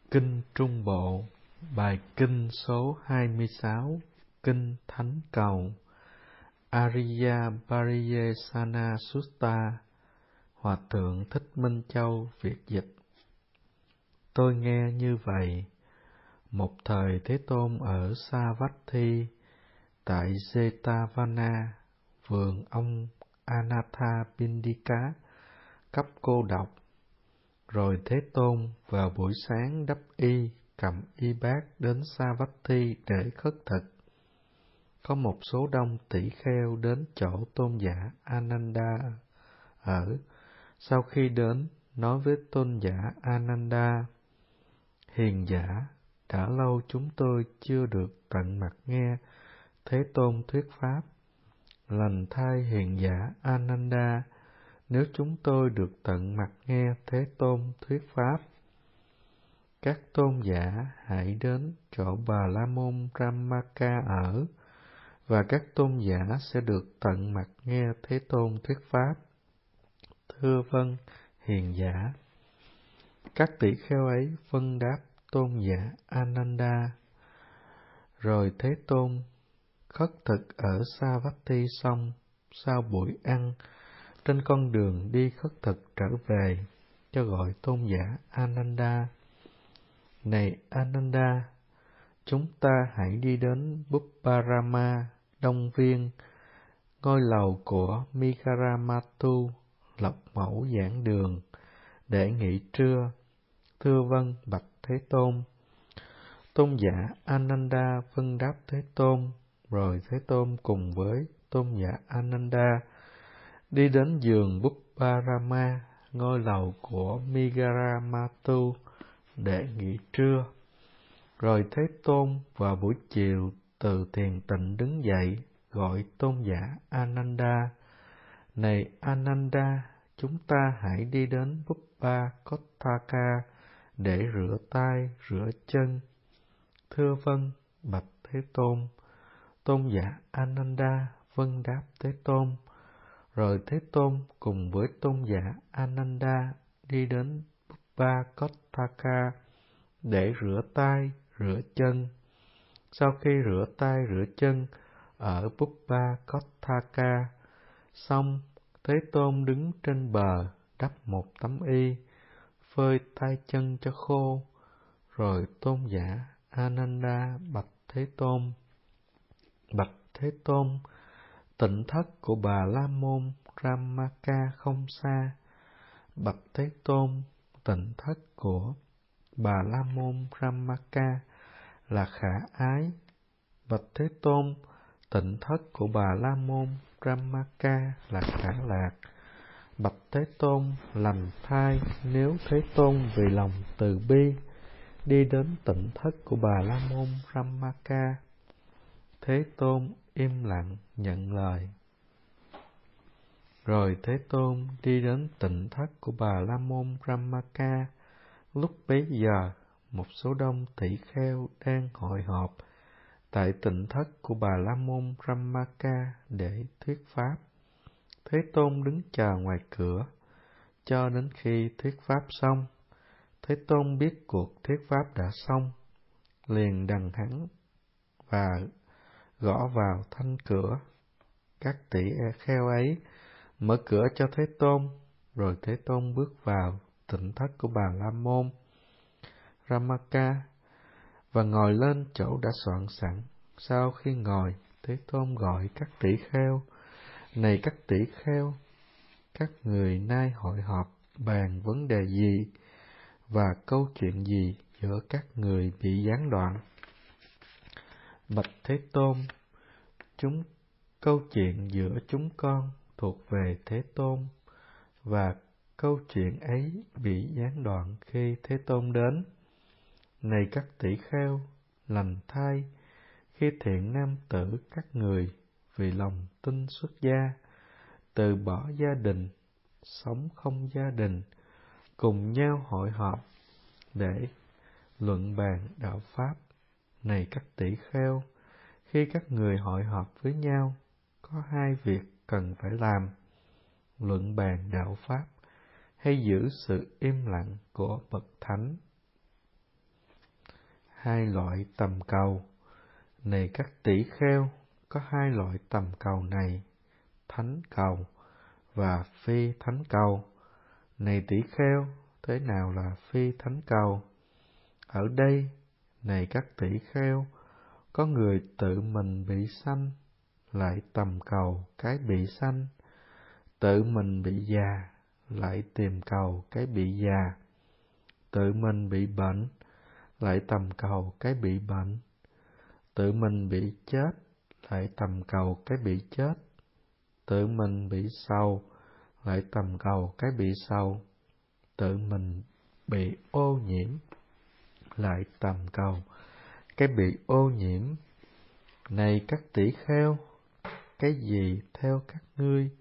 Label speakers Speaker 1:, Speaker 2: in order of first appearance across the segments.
Speaker 1: Kinh Trung Bộ, bài kinh số 26, Kinh Thánh Cầu, Ariya Pariyesana Sutta, Hòa Thượng Thích Minh Châu Việt dịch. Tôi nghe như vậy, một thời Thế Tôn ở Savatthi, tại Jetavana, vườn ông Anathapindika, cấp cô độc. Rồi Thế Tôn vào buổi sáng đắp y, cầm y bát đến Savatthi để khất thực. Có một số đông tỷ kheo đến chỗ tôn giả Ananda ở. Sau khi đến, nói với tôn giả Ananda: Hiền giả, đã lâu chúng tôi chưa được tận mặt nghe Thế Tôn thuyết pháp. Lành thay hiền giả Ananda, nếu chúng tôi được tận mặt nghe Thế Tôn thuyết pháp. Các tôn giả hãy đến chỗ Bà La Môn Ramaka ở, và các tôn giả sẽ được tận mặt nghe Thế Tôn thuyết pháp. Thưa vâng, hiền giả. Các tỷ kheo ấy vâng đáp tôn giả Ananda. Rồi Thế Tôn khất thực ở Savatthi xong, sau buổi ăn, trên con đường đi khất thực trở về, cho gọi tôn giả Ananda: Này Ananda, chúng ta hãy đi đến Bupparama, Đông Viên, ngôi lầu của Migaramatu, Lộc Mẫu giảng đường, để nghỉ trưa. Thưa vâng, bạch Thế Tôn. Tôn giả Ananda vâng đáp Thế Tôn. Rồi Thế Tôn cùng với tôn giả Ananda đi đến giường Bupparama, ngôi lầu của Migaramatu, để nghỉ trưa. Rồi Thế Tôn vào buổi chiều từ thiền tịnh đứng dậy, gọi tôn giả Ananda: Này Ananda, chúng ta hãy đi đến Buppakotthaka để rửa tay, rửa chân. Thưa vâng, bạch Thế Tôn. Tôn giả Ananda vâng đáp Thế Tôn. Rồi Thế Tôn cùng với tôn giả Ananda đi đến Buppakotthaka để rửa tay, rửa chân. Sau khi rửa tay, rửa chân ở Buppakotthaka xong, Thế Tôn đứng trên bờ, đắp một tấm y, phơi tay chân cho khô. Rồi tôn giả Ananda bạch Thế Tôn: Bạch Thế Tôn, tịnh thất của Bà La Môn Ramaka không xa. Bạch Thế Tôn, tịnh thất của Bà La Môn Ramaka là khả ái. Bạch Thế Tôn, tịnh thất của Bà La Môn Ramaka là khả lạc. Bạch Thế Tôn, lành thai nếu Thế Tôn vì lòng từ bi đi đến tịnh thất của Bà La Môn Ramaka. Thế Tôn im lặng nhận lời. Rồi Thế Tôn đi đến tịnh thất của Bà La Môn Ramaka. Lúc bấy giờ, một số đông tỷ kheo đang hội họp tại tịnh thất của Bà La Môn Ramaka để thuyết pháp. Thế Tôn đứng chờ ngoài cửa, cho đến khi thuyết pháp xong. Thế Tôn biết cuộc thuyết pháp đã xong, liền đằng hắn và gõ vào thanh cửa. Các tỷ kheo ấy mở cửa cho Thế Tôn. Rồi Thế Tôn bước vào tịnh thất của Bà La Môn Ramaka và ngồi lên chỗ đã soạn sẵn. Sau khi ngồi, Thế Tôn gọi các tỷ kheo: Này các tỷ kheo, các người nay hội họp bàn vấn đề gì và câu chuyện gì giữa các người bị gián đoạn? Bạch Thế Tôn, câu chuyện giữa chúng con thuộc về Thế Tôn, và câu chuyện ấy bị gián đoạn khi Thế Tôn đến. Này các tỷ kheo, lành thay khi thiện nam tử các người vì lòng tin xuất gia, từ bỏ gia đình, sống không gia đình, cùng nhau hội họp để luận bàn đạo pháp. Này các tỷ kheo, khi các người hội họp với nhau, có hai việc cần phải làm: luận bàn đạo pháp hay giữ sự im lặng của bậc thánh. hai loại tầm cầu. Này các tỷ kheo, có hai loại tầm cầu này, thánh cầu và phi thánh cầu. Này tỷ kheo, thế nào là phi thánh cầu? Ở đây, này các tỷ kheo, có người tự mình bị sanh, lại tầm cầu cái bị sanh, tự mình bị già, lại tìm cầu cái bị già, tự mình bị bệnh, lại tầm cầu cái bị bệnh, tự mình bị chết, lại tầm cầu cái bị chết, tự mình bị sầu, lại tầm cầu cái bị sầu, tự mình bị ô nhiễm, lại tầm cầu cái bị ô nhiễm. Này các tỷ kheo, cái gì theo các ngươi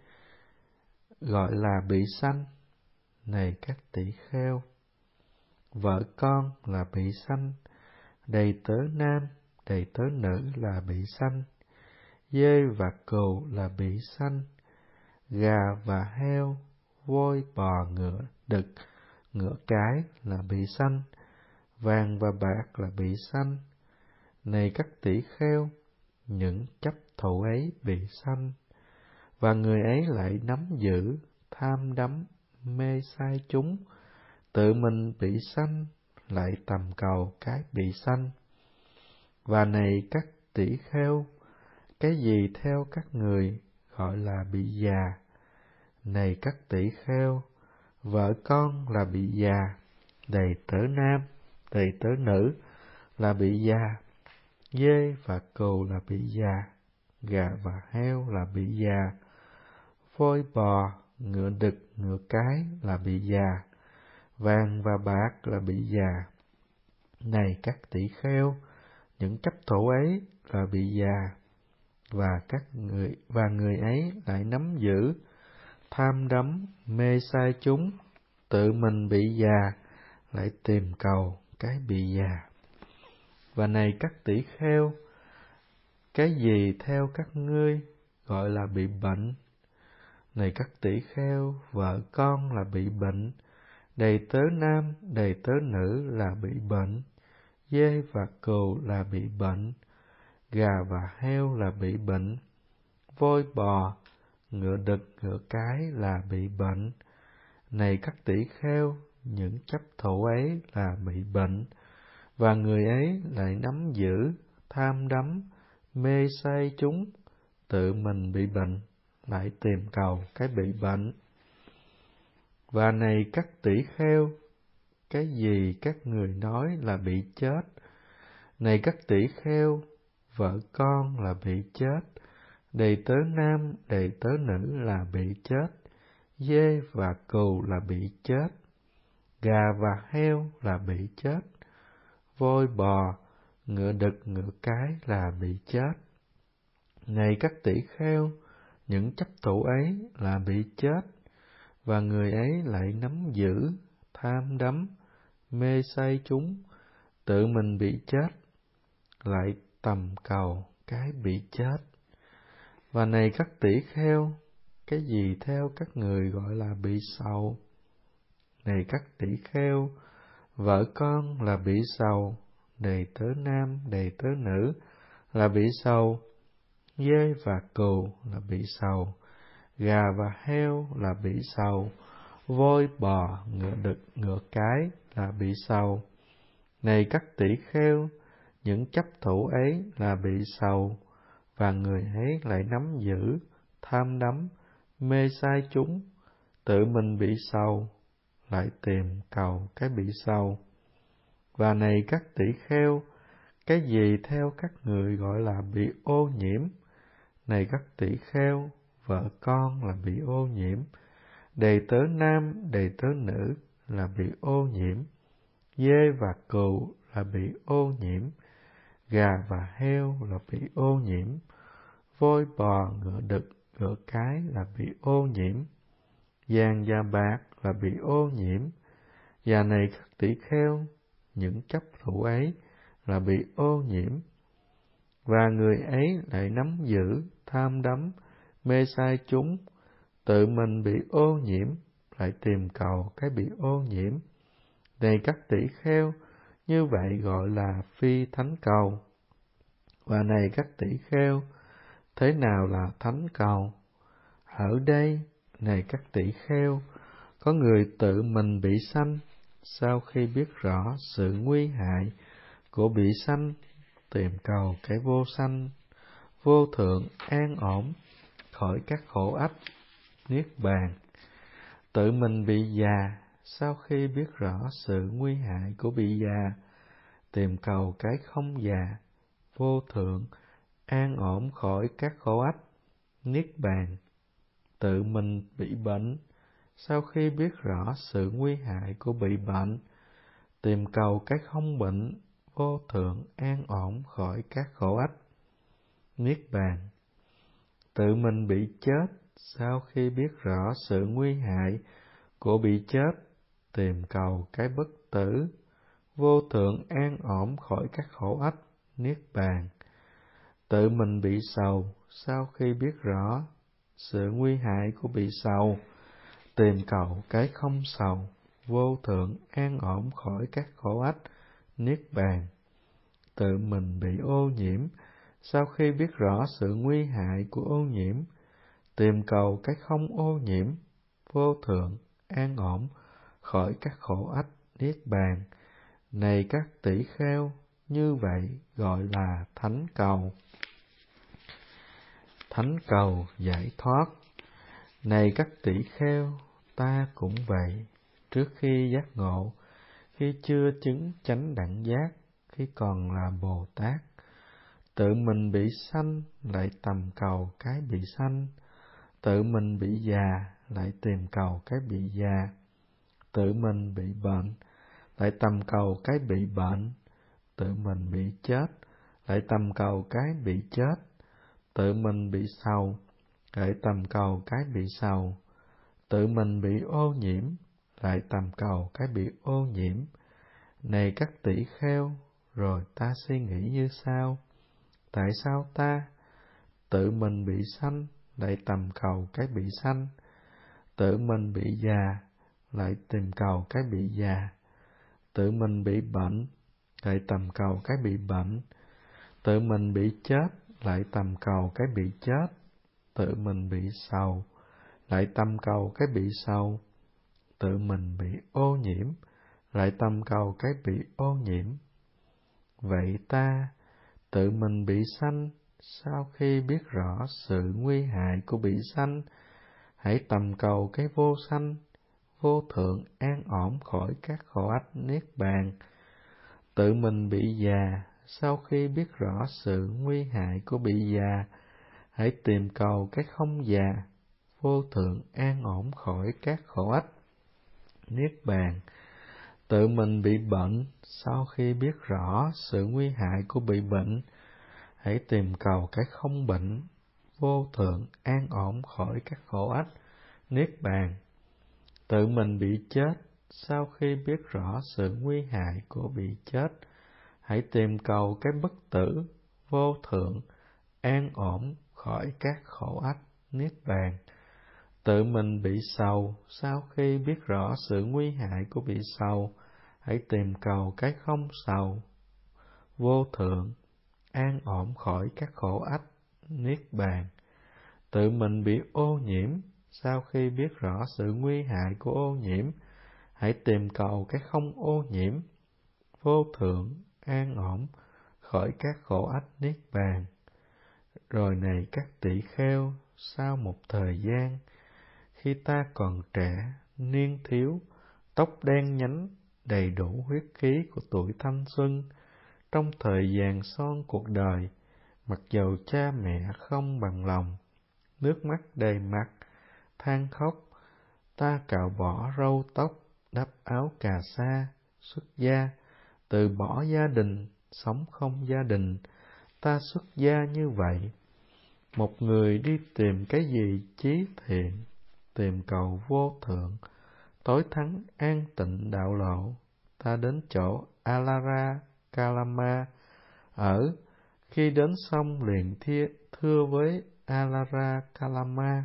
Speaker 1: gọi là bị sanh? Này các tỷ kheo, vợ con là bị sanh, đầy tớ nam, đầy tớ nữ là bị sanh, dê và cừu là bị sanh, gà và heo, voi bò ngựa đực, ngựa cái là bị sanh, vàng và bạc là bị sanh. Này các tỷ kheo, những chấp thủ ấy bị sanh, và người ấy lại nắm giữ, tham đắm, mê sai chúng, tự mình bị sanh, lại tầm cầu cái bị sanh. Và này các tỷ kheo, cái gì theo các người gọi là bị già? Này các tỷ kheo, vợ con là bị già, đầy tớ nam, đầy tớ nữ là bị già, dê và cừu là bị già, gà và heo là bị già, voi bò, ngựa đực, ngựa cái là bị già, vàng và bạc là bị già. Này các tỷ kheo, những chấp thủ ấy là bị già, và người ấy lại nắm giữ, tham đắm, mê sai chúng, tự mình bị già, lại tìm cầu cái bị già. Và này các tỷ kheo, cái gì theo các ngươi gọi là bị bệnh? Này các tỷ kheo, vợ con là bị bệnh, đầy tớ nam, đầy tớ nữ là bị bệnh, dê và cừu là bị bệnh, gà và heo là bị bệnh, voi bò, ngựa đực, ngựa cái là bị bệnh. Này các tỷ kheo, những chấp thủ ấy là bị bệnh, và người ấy lại nắm giữ, tham đắm, mê say chúng, tự mình bị bệnh, lại tìm cầu cái bị bệnh. Và này các tỷ kheo, cái gì các người nói là bị chết? Này các tỷ kheo, vợ con là bị chết, đầy tớ nam, đầy tớ nữ là bị chết, dê và cừu là bị chết, gà và heo là bị chết, voi bò, ngựa đực, ngựa cái là bị chết. Này các tỷ kheo, những chấp thủ ấy là bị chết, và người ấy lại nắm giữ, tham đắm, mê say chúng, tự mình bị chết, lại tầm cầu cái bị chết. Và này các tỷ kheo, cái gì theo các người gọi là bị sầu? Này các tỷ kheo, vợ con là bị sầu, đầy tớ nam, đầy tớ nữ là bị sầu, dê và cừu là bị sầu, gà và heo là bị sầu, voi bò, ngựa đực, ngựa cái là bị sầu. Này các tỷ kheo, những chấp thủ ấy là bị sầu, và người ấy lại nắm giữ, tham đắm, mê sai chúng, tự mình bị sầu, lại tìm cầu cái bị sầu. Và này các tỷ kheo, cái gì theo các người gọi là bị ô nhiễm? Này các tỷ kheo, vợ con là bị ô nhiễm, đầy tớ nam, đầy tớ nữ là bị ô nhiễm, dê và cừu là bị ô nhiễm, gà và heo là bị ô nhiễm, voi bò, ngựa đực, ngựa cái là bị ô nhiễm, vàng và bạc là bị ô nhiễm. Và này các tỷ kheo, những chấp thủ ấy là bị ô nhiễm, và người ấy lại nắm giữ, tham đắm, mê sai chúng, tự mình bị ô nhiễm, lại tìm cầu cái bị ô nhiễm. Này các tỷ kheo, như vậy gọi là phi thánh cầu. Và này các tỷ kheo, thế nào là thánh cầu? Ở đây, này các tỷ kheo, có người tự mình bị sanh, sau khi biết rõ sự nguy hại của bị sanh, tìm cầu cái vô sanh, vô thượng, an ổn, khỏi các khổ ách, niết bàn. Tự mình bị già, sau khi biết rõ sự nguy hại của bị già, tìm cầu cái không già, vô thượng, an ổn khỏi các khổ ách, niết bàn. Tự mình bị bệnh, sau khi biết rõ sự nguy hại của bị bệnh, tìm cầu cái không bệnh, vô thượng, an ổn khỏi các khổ ách, niết bàn. Tự mình bị chết, sau khi biết rõ sự nguy hại của bị chết, tìm cầu cái bất tử, vô thượng, an ổn khỏi các khổ ách, niết bàn. Tự mình bị sầu, sau khi biết rõ sự nguy hại của bị sầu, tìm cầu cái không sầu, vô thượng, an ổn khỏi các khổ ách, niết bàn. Tự mình bị ô nhiễm, sau khi biết rõ sự nguy hại của ô nhiễm, tìm cầu cái không ô nhiễm, vô thượng, an ổn khỏi các khổ ách, niết bàn. Này các tỷ kheo, như vậy gọi là thánh cầu. Thánh cầu giải thoát. Này các tỷ kheo, ta cũng vậy. Trước khi giác ngộ, khi chưa chứng chánh đẳng giác, khi còn là Bồ Tát, tự mình bị sanh, lại tầm cầu cái bị sanh. Tự mình bị già, lại tìm cầu cái bị già. Tự mình bị bệnh, lại tầm cầu cái bị bệnh. Tự mình bị chết, lại tầm cầu cái bị chết. Tự mình bị sầu, lại tầm cầu cái bị sầu. Tự mình bị ô nhiễm, lại tầm cầu cái bị ô nhiễm. Này các tỷ kheo, rồi ta suy nghĩ như sau: tại sao ta tự mình bị sanh, lại tầm cầu cái bị sanh? Tự mình bị già, lại tìm cầu cái bị già. Tự mình bị bệnh, lại tầm cầu cái bị bệnh. Tự mình bị chết, lại tầm cầu cái bị chết. Tự mình bị sầu, lại tầm cầu cái bị sầu. Tự mình bị ô nhiễm, lại tầm cầu cái bị ô nhiễm. Vậy ta tự mình bị sanh, sau khi biết rõ sự nguy hại của bị sanh, hãy tầm cầu cái vô sanh, vô thượng, an ổn khỏi các khổ ách, niết bàn. Tự mình bị già, sau khi biết rõ sự nguy hại của bị già, hãy tìm cầu cái không già, vô thượng, an ổn khỏi các khổ ách, niết bàn. Tự mình bị bệnh, sau khi biết rõ sự nguy hại của bị bệnh, hãy tìm cầu cái không bệnh, vô thượng, an ổn khỏi các khổ ách, niết bàn. Tự mình bị chết, sau khi biết rõ sự nguy hại của bị chết, hãy tìm cầu cái bất tử, vô thượng, an ổn khỏi các khổ ách, niết bàn. Tự mình bị sầu, sau khi biết rõ sự nguy hại của bị sầu, hãy tìm cầu cái không sầu, vô thượng, an ổn khỏi các khổ ách, niết bàn. Tự mình bị ô nhiễm, sau khi biết rõ sự nguy hại của ô nhiễm, hãy tìm cầu cái không ô nhiễm, vô thượng, an ổn khỏi các khổ ách, niết bàn. Rồi này các tỷ kheo, sau một thời gian, khi ta còn trẻ, niên thiếu, tóc đen nhánh, đầy đủ huyết khí của tuổi thanh xuân, trong thời vàng son cuộc đời, mặc dầu cha mẹ không bằng lòng, nước mắt đầy mặt, than khóc, ta cạo bỏ râu tóc, đắp áo cà sa, xuất gia, từ bỏ gia đình, sống không gia đình, ta xuất gia như vậy. Một người đi tìm cái gì chí thiện, tìm cầu vô thượng, tối thắng an tịnh đạo lộ, ta đến chỗ Alara Kalama ở. Khi đến xong liền thưa với Alara Kalama: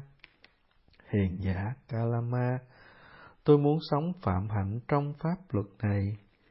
Speaker 1: hiền giả Kalama, tôi muốn sống phạm hạnh trong pháp luật này.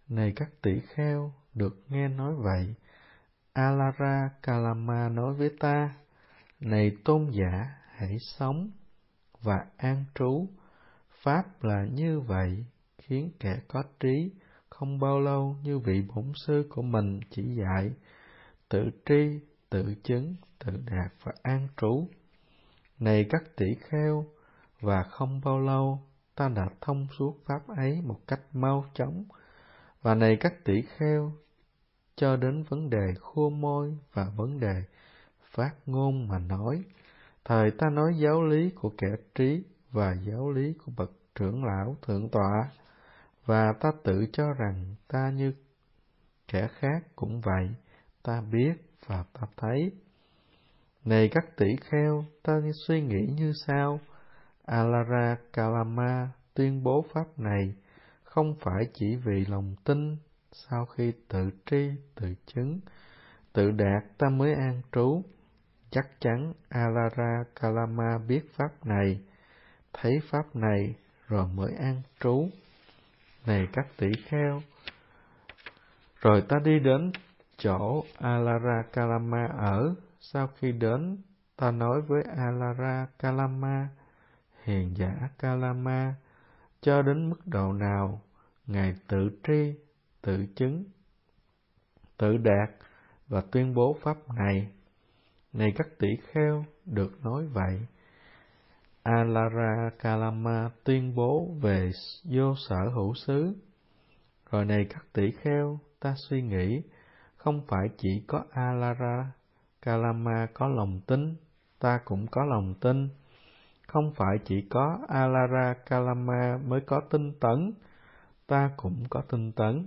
Speaker 1: Này các tỷ kheo, được nghe nói vậy, Alara Kalama nói với ta: Này tôn giả, hãy sống và an trú. Pháp là như vậy, khiến kẻ có trí không bao lâu như vị bổn sư của mình chỉ dạy, tự tri, tự chứng, tự đạt và an trú. Này các tỷ kheo, và không bao lâu ta đã thông suốt pháp ấy một cách mau chóng. Và này các tỷ kheo, cho đến vấn đề khua môi và vấn đề phát ngôn mà nói, thời ta nói giáo lý của kẻ trí và giáo lý của bậc trưởng lão thượng tọa, và ta tự cho rằng ta như kẻ khác cũng vậy, ta biết và ta thấy. Này các tỷ kheo, ta suy nghĩ như sau: Alara Kalama tuyên bố pháp này không phải chỉ vì lòng tin, sau khi tự tri, tự chứng, tự đạt ta mới an trú. Chắc chắn Alara Kalama biết pháp này, thấy pháp này rồi mới an trú. Này các tỷ kheo, rồi ta đi đến chỗ Alara Kalama ở. Sau khi đến, ta nói với Alara Kalama: Hiền giả Kalama, cho đến mức độ nào Ngài tự tri, tự chứng, tự đạt và tuyên bố pháp này? Này các tỷ kheo, được nói vậy, Alara Kalama tuyên bố về vô sở hữu xứ. Rồi này các tỷ kheo, ta suy nghĩ, không phải chỉ có Alara Kalama có lòng tin, ta cũng có lòng tin. Không phải chỉ có Alara Kalama mới có tinh tấn, ta cũng có tinh tấn.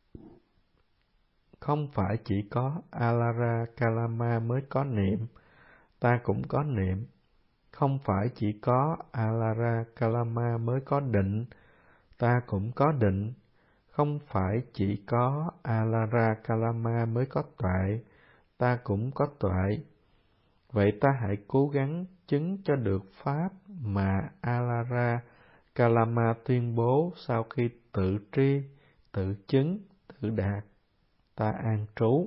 Speaker 1: Không phải chỉ có Alara Kalama mới có niệm, ta cũng có niệm. Không phải chỉ có Alara Kalama mới có định, ta cũng có định. Không phải chỉ có Alara Kalama mới có tuệ, ta cũng có tuệ. Vậy ta hãy cố gắng chứng cho được pháp mà Alara Kalama tuyên bố sau khi tự tri, tự chứng, tự đạt, ta an trú.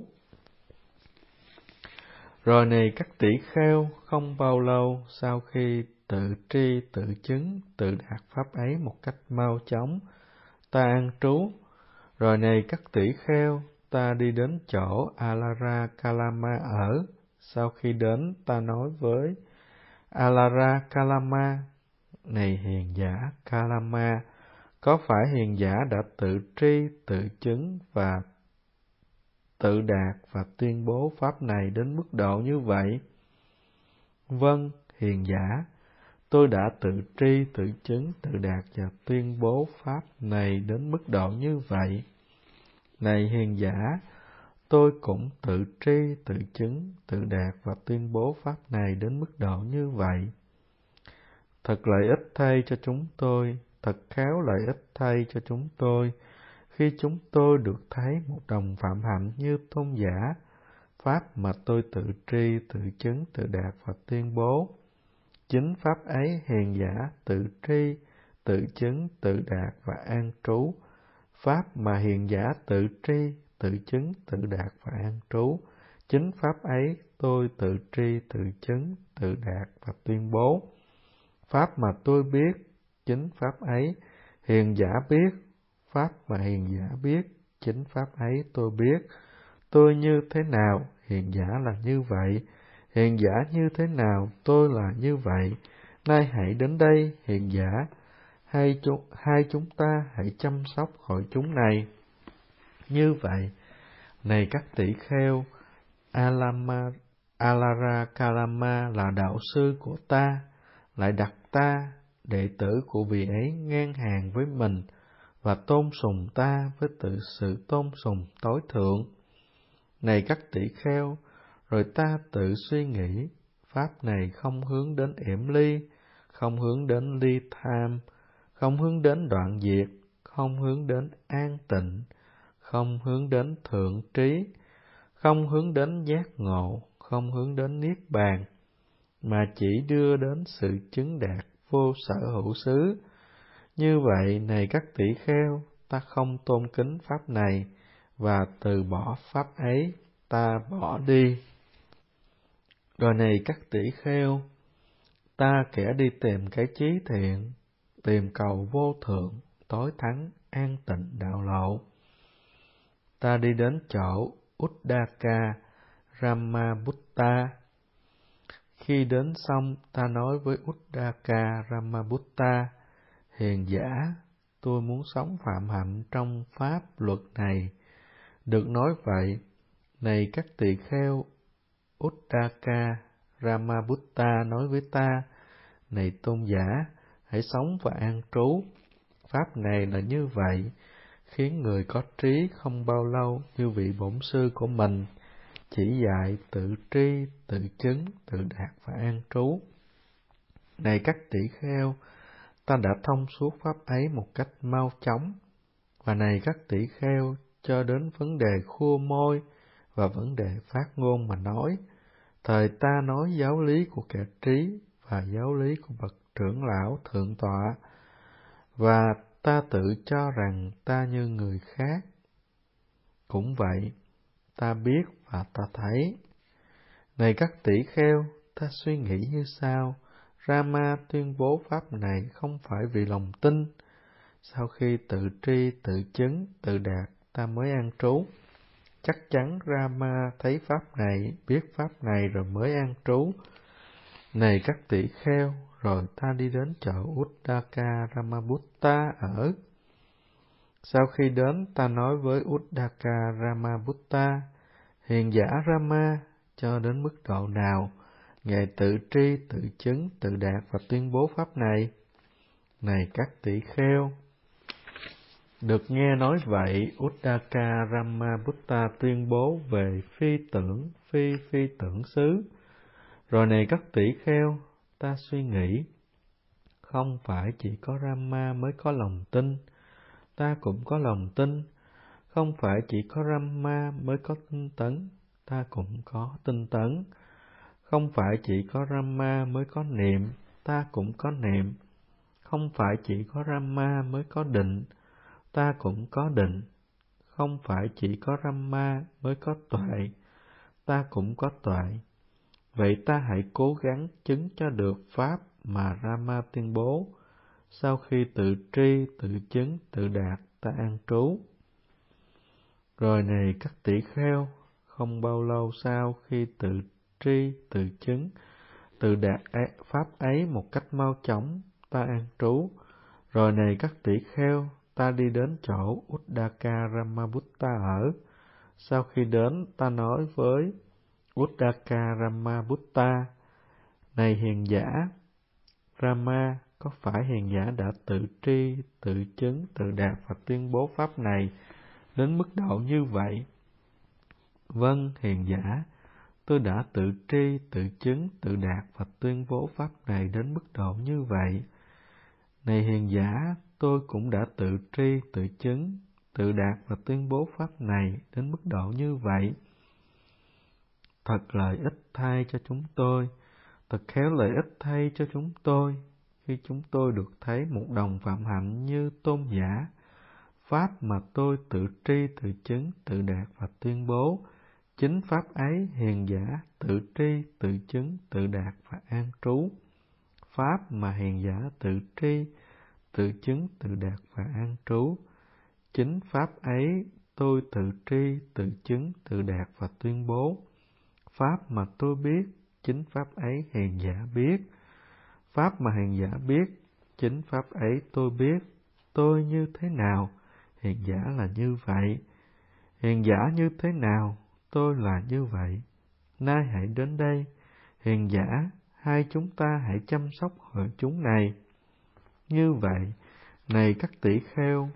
Speaker 1: Rồi này các tỷ kheo, không bao lâu sau khi tự tri, tự chứng, tự đạt pháp ấy một cách mau chóng, ta an trú. Rồi này các tỷ kheo, ta đi đến chỗ Alara Kalama ở. Sau khi đến, ta nói với Alara Kalama: Này hiền giả Kalama, có phải hiền giả đã tự tri, tự chứng và tự đạt và tuyên bố pháp này đến mức độ như vậy? Vâng, hiền giả, tôi đã tự tri, tự chứng, tự đạt và tuyên bố pháp này đến mức độ như vậy. Này hiền giả, tôi cũng tự tri, tự chứng, tự đạt và tuyên bố pháp này đến mức độ như vậy. Thật lợi ích thay cho chúng tôi, thật khéo lợi ích thay cho chúng tôi, khi chúng tôi được thấy một đồng phạm hạnh như tôn giả, pháp mà tôi tự tri, tự chứng, tự đạt và tuyên bố. Chính pháp ấy hiền giả tự tri, tự chứng, tự đạt và an trú. Pháp mà hiền giả tự tri, tự chứng, tự đạt và an trú. Chính pháp ấy tôi tự tri, tự chứng, tự đạt và tuyên bố. Pháp mà tôi biết, chính pháp ấy hiền giả biết. Pháp mà hiền giả biết, chính pháp ấy tôi biết. Tôi như thế nào, hiền giả là như vậy. Hiền giả như thế nào, tôi là như vậy. Nay hãy đến đây, hiền giả. Hai chúng ta hãy chăm sóc hội chúng này. Như vậy, này các tỷ kheo, Alara Kalama là đạo sư của ta, lại đặt ta, đệ tử của vị ấy, ngang hàng với mình, và tôn sùng ta với sự tôn sùng tối thượng. Này các tỷ kheo, rồi ta tự suy nghĩ, pháp này không hướng đến yểm ly, không hướng đến ly tham, không hướng đến đoạn diệt, không hướng đến an tịnh, không hướng đến thượng trí, không hướng đến giác ngộ, không hướng đến niết bàn, mà chỉ đưa đến sự chứng đạt vô sở hữu xứ. Như vậy, này các tỷ kheo, ta không tôn kính pháp này, và từ bỏ pháp ấy, ta bỏ đi. Rồi này các tỷ kheo, ta kẻ đi tìm cái chí thiện, tìm cầu vô thượng, tối thắng, an tịnh đạo lộ. Ta đi đến chỗ Uddaka Ramabutta. Khi đến xong, ta nói với Uddaka Ramabutta: hiền giả, tôi muốn sống phạm hạnh trong pháp luật này. Được nói vậy, này các tỳ kheo, Uddaka Ramabutta nói với ta: này tôn giả, hãy sống và an trú. Pháp này là như vậy, khiến người có trí không bao lâu như vị bổn sư của mình, chỉ dạy tự tri, tự chứng, tự đạt và an trú. Này các tỷ kheo, ta đã thông suốt pháp ấy một cách mau chóng. Và này các tỷ kheo, cho đến vấn đề khua môi và vấn đề phát ngôn mà nói, thời ta nói giáo lý của kẻ trí và giáo lý của bậc trưởng lão thượng tọa, và ta tự cho rằng ta như người khác. Cũng vậy, ta biết và ta thấy. Này các tỷ kheo, ta suy nghĩ như sau: Rama tuyên bố pháp này không phải vì lòng tin. Sau khi tự tri, tự chứng, tự đạt, ta mới an trú. Chắc chắn Rama thấy pháp này, biết pháp này rồi mới an trú. Này các tỷ kheo, rồi ta đi đến chỗ Uddaka Ramabutta ở. Sau khi đến, ta nói với Uddaka Ramabutta: hiền giả Rama, cho đến mức độ nào Ngài tự tri, tự chứng, tự đạt và tuyên bố pháp này? Này các tỷ kheo, được nghe nói vậy, Uddaka Ramabutta tuyên bố về phi tưởng xứ. Rồi này các tỷ kheo, ta suy nghĩ, không phải chỉ có Rama mới có lòng tin, ta cũng có lòng tin. Không phải chỉ có Rama mới có tinh tấn, ta cũng có tinh tấn. Không phải chỉ có Rama mới có niệm, ta cũng có niệm. Không phải chỉ có Rama mới có định, ta cũng có định. Không phải chỉ có Rama mới có tuệ, ta cũng có tuệ. Vậy ta hãy cố gắng chứng cho được pháp mà Rama tuyên bố. Sau khi tự tri, tự chứng, tự đạt, ta an trú. Rồi này các tỷ kheo, không bao lâu sau khi tự tri, tự chứng, tự đạt pháp ấy một cách mau chóng, ta an trú. Rồi này các tỷ kheo, ta đi đến chỗ Uddaka Ramabutta ở. Sau khi đến, ta nói với Uddaka Ramabutta: này hiền giả, Rama, có phải hiền giả đã tự tri, tự chứng, tự đạt và tuyên bố pháp này đến mức độ như vậy? Vâng, hiền giả, tôi đã tự tri, tự chứng, tự đạt và tuyên bố pháp này đến mức độ như vậy. Này hiền giả, tôi cũng đã tự tri, tự chứng, tự đạt và tuyên bố pháp này đến mức độ như vậy. Thật lợi ích thay cho chúng tôi, thật khéo lợi ích thay cho chúng tôi, khi chúng tôi được thấy một đồng phạm hạnh như tôn giả. Pháp mà tôi tự tri, tự chứng, tự đạt và tuyên bố, chính pháp ấy hiền giả tự tri, tự chứng, tự đạt và an trú. Pháp mà hiền giả tự tri, tự chứng, tự đạt và an trú, chính pháp ấy tôi tự tri, tự chứng, tự đạt và tuyên bố. Pháp mà tôi biết, chính pháp ấy hiền giả biết. Pháp mà hiền giả biết, chính pháp ấy tôi biết. Tôi như thế nào, hiền giả là như vậy. Hiền giả như thế nào, tôi là như vậy. Nay hãy đến đây, hiền giả, hai chúng ta hãy chăm sóc hội chúng này. Như vậy, này các tỷ kheo,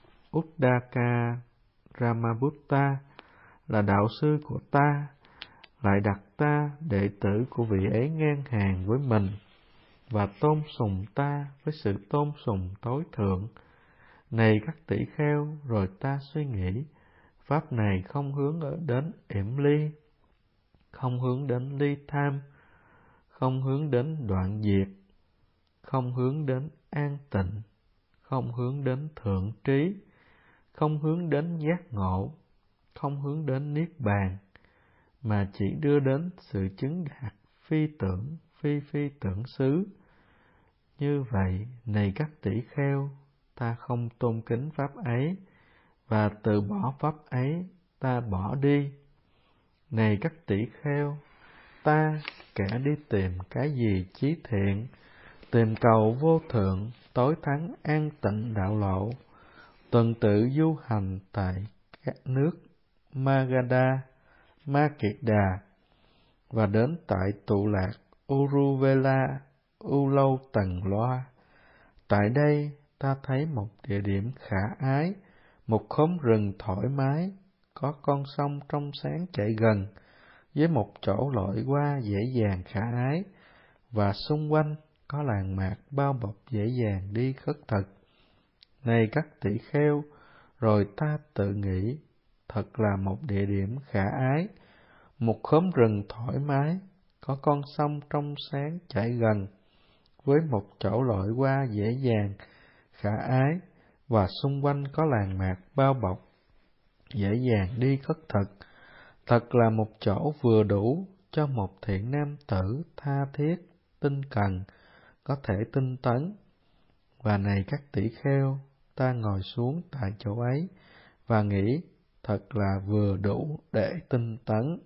Speaker 1: Uddaka Ramabutta là đạo sư của ta, lại đặt ta, đệ tử của vị ấy ngang hàng với mình, và tôn sùng ta với sự tôn sùng tối thượng. Này các tỷ kheo, rồi ta suy nghĩ, pháp này không hướng đến yểm ly, không hướng đến ly tham, không hướng đến đoạn diệt, không hướng đến an tịnh, không hướng đến thượng trí, không hướng đến giác ngộ, không hướng đến niết bàn, mà chỉ đưa đến sự chứng đạt phi tưởng, phi tưởng xứ. Như vậy, này các tỷ kheo, ta không tôn kính pháp ấy, và từ bỏ pháp ấy, ta bỏ đi. Này các tỷ kheo, ta, kẻ đi tìm cái gì chí thiện, tìm cầu vô thượng, tối thắng an tịnh đạo lộ, tuần tự du hành tại các nước Magadha, Ma Kiệt Đà, và đến tại tụ lạc Uruvela, U Lâu Tần Loa. Tại đây, ta thấy một địa điểm khả ái, một khóm rừng thoải mái, có con sông trong sáng chảy gần, với một chỗ lội qua dễ dàng khả ái, và xung quanh có làng mạc bao bọc dễ dàng đi khất thực. Này các tỷ kheo, rồi ta tự nghĩ, thật là một địa điểm khả ái, một khóm rừng thoải mái, có con sông trong sáng chảy gần, với một chỗ lội qua dễ dàng, khả ái, và xung quanh có làng mạc bao bọc, dễ dàng đi khất thực. Thật là một chỗ vừa đủ cho một thiện nam tử tha thiết, tinh cần, có thể tinh tấn. Và này các tỷ kheo, ta ngồi xuống tại chỗ ấy, và nghĩ thật là vừa đủ để tinh tấn.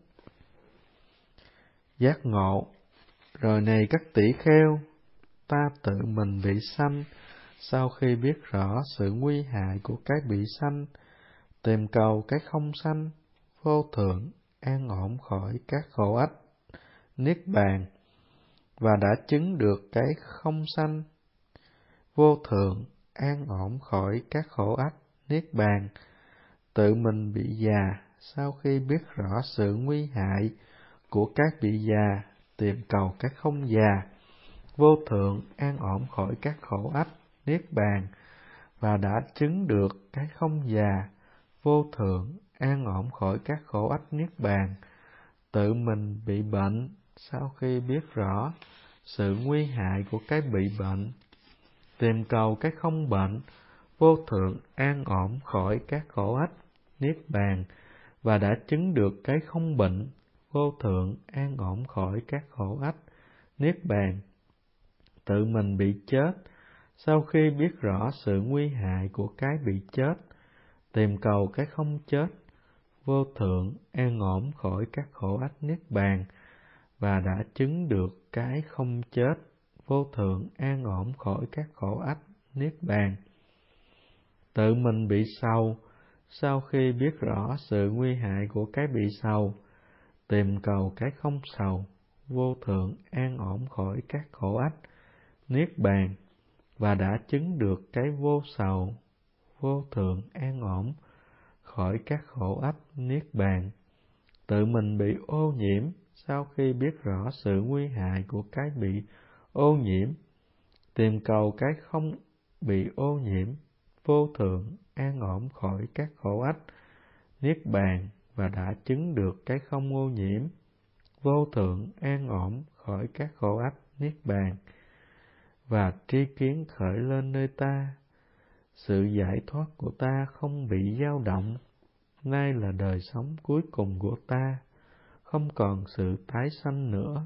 Speaker 1: Giác ngộ. Rồi này các tỷ kheo, ta tự mình bị sanh, sau khi biết rõ sự nguy hại của cái bị sanh, tìm cầu cái không sanh, vô thượng, an ổn khỏi các khổ ách, niết bàn, và đã chứng được cái không sanh, vô thượng, an ổn khỏi các khổ ách, niết bàn, tự mình bị già, sau khi biết rõ sự nguy hại của các bị già, tìm cầu các không già, vô thượng, an ổn khỏi các khổ ách, niết bàn, và đã chứng được cái không già, vô thượng, an ổn khỏi các khổ ách, niết bàn, tự mình bị bệnh, sau khi biết rõ sự nguy hại của cái bị bệnh, tìm cầu cái không bệnh, vô thượng, an ổn khỏi các khổ ách, niết bàn, và đã chứng được cái không bệnh, vô thượng, an ổn khỏi các khổ ách, niết bàn, tự mình bị chết, sau khi biết rõ sự nguy hại của cái bị chết, tìm cầu cái không chết, vô thượng, an ổn khỏi các khổ ách, niết bàn, và đã chứng được cái không chết, vô thượng, an ổn khỏi các khổ ách, niết bàn. Tự mình bị sầu, sau khi biết rõ sự nguy hại của cái bị sầu, tìm cầu cái không sầu, vô thượng, an ổn khỏi các khổ ách, niết bàn, và đã chứng được cái vô sầu, vô thượng, an ổn khỏi các khổ ách, niết bàn. Tự mình bị ô nhiễm, sau khi biết rõ sự nguy hại của cái bị ô nhiễm, tìm cầu cái không bị ô nhiễm, vô thượng, an ổn khỏi các khổ ách, niết bàn, và đã chứng được cái không ô nhiễm, vô thượng, an ổn khỏi các khổ ách, niết bàn, và tri kiến khởi lên nơi ta. Sự giải thoát của ta không bị dao động, nay là đời sống cuối cùng của ta, không còn sự tái sanh nữa.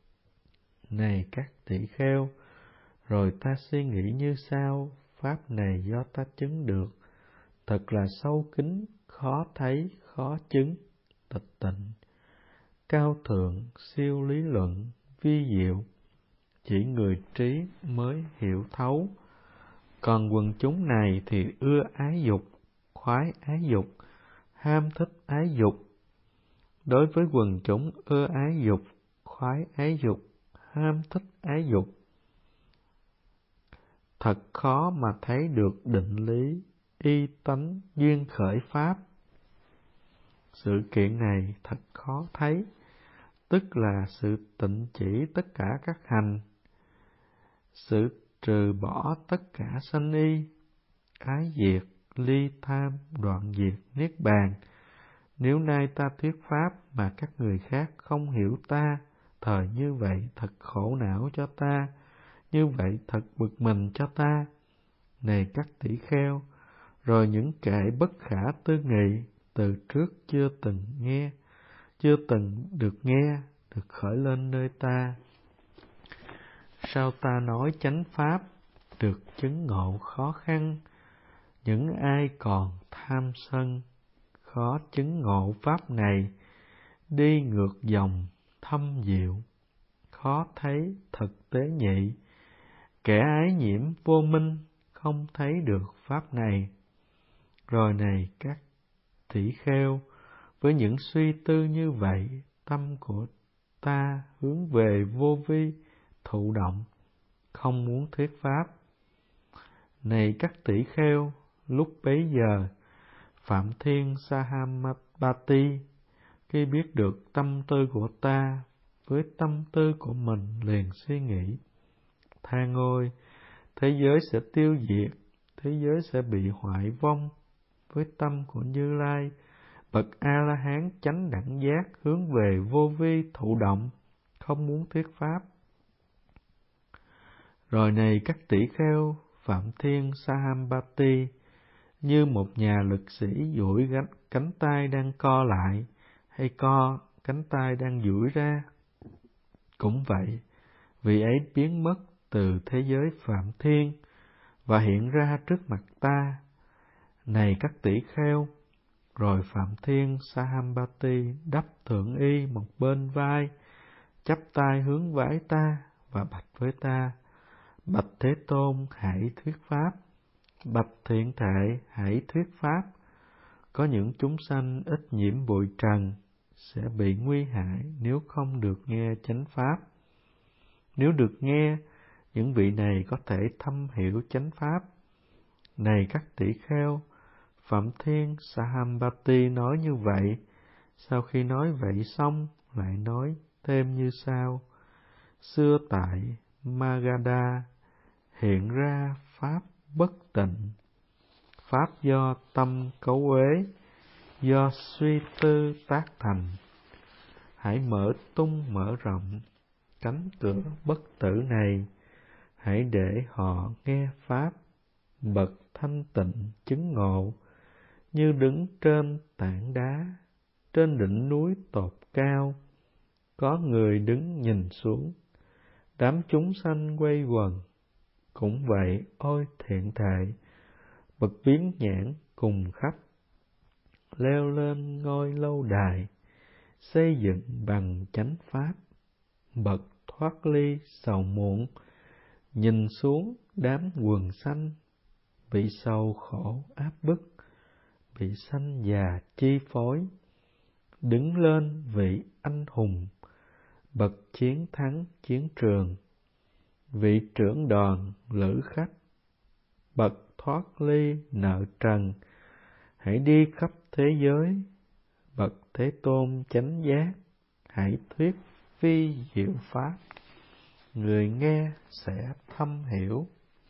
Speaker 1: Này các tỷ kheo, rồi ta suy nghĩ như sau, pháp này do ta chứng được, thật là sâu kín, khó thấy, khó chứng, tịch tịnh, cao thượng, siêu lý luận, vi diệu, chỉ người trí mới hiểu thấu. Còn quần chúng này thì ưa ái dục, khoái ái dục, ham thích ái dục. Đối với quần chúng ưa ái dục, khoái ái dục, ham thích ái dục, thật khó mà thấy được định lý, y tánh, duyên khởi pháp. Sự kiện này thật khó thấy, tức là sự tịnh chỉ tất cả các hành, sự trừ bỏ tất cả sanh y, ái diệt, ly tham, đoạn diệt, niết bàn. Nếu nay ta thuyết pháp mà các người khác không hiểu ta, thời như vậy thật khổ não cho ta, như vậy thật bực mình cho ta. Này các tỷ kheo, rồi những kệ bất khả tư nghị từ trước chưa từng được nghe, được khởi lên nơi ta. Sao ta nói chánh pháp, được chứng ngộ khó khăn, những ai còn tham sân, khó chứng ngộ pháp này, đi ngược dòng thâm diệu, khó thấy thực tế nhị, kẻ ái nhiễm vô minh, không thấy được pháp này. Rồi này các tỷ kheo, với những suy tư như vậy, tâm của ta hướng về vô vi, thụ động, không muốn thuyết pháp. Này các tỷ kheo, lúc bấy giờ, Phạm Thiên Sahampati, khi biết được tâm tư của ta, với tâm tư của mình liền suy nghĩ, than ôi, thế giới sẽ tiêu diệt, thế giới sẽ bị hoại vong. Với tâm của Như Lai, bậc A-la-hán chánh đẳng giác hướng về vô vi thụ động, không muốn thuyết pháp. Rồi này các tỷ kheo, Phạm Thiên Sahampati, như một nhà lực sĩ duỗi cánh tay đang co lại, hay cánh tay đang duỗi ra. Cũng vậy, vị ấy biến mất từ thế giới Phạm Thiên và hiện ra trước mặt ta. Này các tỷ kheo, rồi Phạm Thiên Sahampati đắp thượng y một bên vai, chắp tay hướng vái ta và bạch với ta, bạch Thế Tôn hãy thuyết pháp, bạch Thiện Thệ hãy thuyết pháp. Có những chúng sanh ít nhiễm bụi trần sẽ bị nguy hại nếu không được nghe chánh pháp. Nếu được nghe, những vị này có thể thâm hiểu chánh pháp. Này các tỷ kheo, Phạm Thiên Sahampati nói như vậy. Sau khi nói vậy xong, lại nói thêm như sau. Xưa tại Magadha hiện ra pháp bất tịnh, pháp do tâm cấu uế, do suy tư tác thành. Hãy mở tung mở rộng cánh cửa bất tử này, hãy để họ nghe pháp, bậc thanh tịnh chứng ngộ, như đứng trên tảng đá, trên đỉnh núi tột cao, có người đứng nhìn xuống, đám chúng sanh quay quần. Cũng vậy, ôi Thiện Thệ, bậc biến nhãn cùng khách, leo lên ngôi lâu đài, xây dựng bằng chánh pháp, bậc thoát ly sầu muộn, nhìn xuống đám quần sanh, bị sầu khổ áp bức, bị sanh già chi phối, đứng lên vị anh hùng, bậc chiến thắng chiến trường, vị trưởng đoàn lữ khách, bậc thoát ly nợ trần, hãy đi khắp thế giới, bậc Thế Tôn chánh giác, hãy thuyết phi diệu pháp, người nghe sẽ thâm hiểu.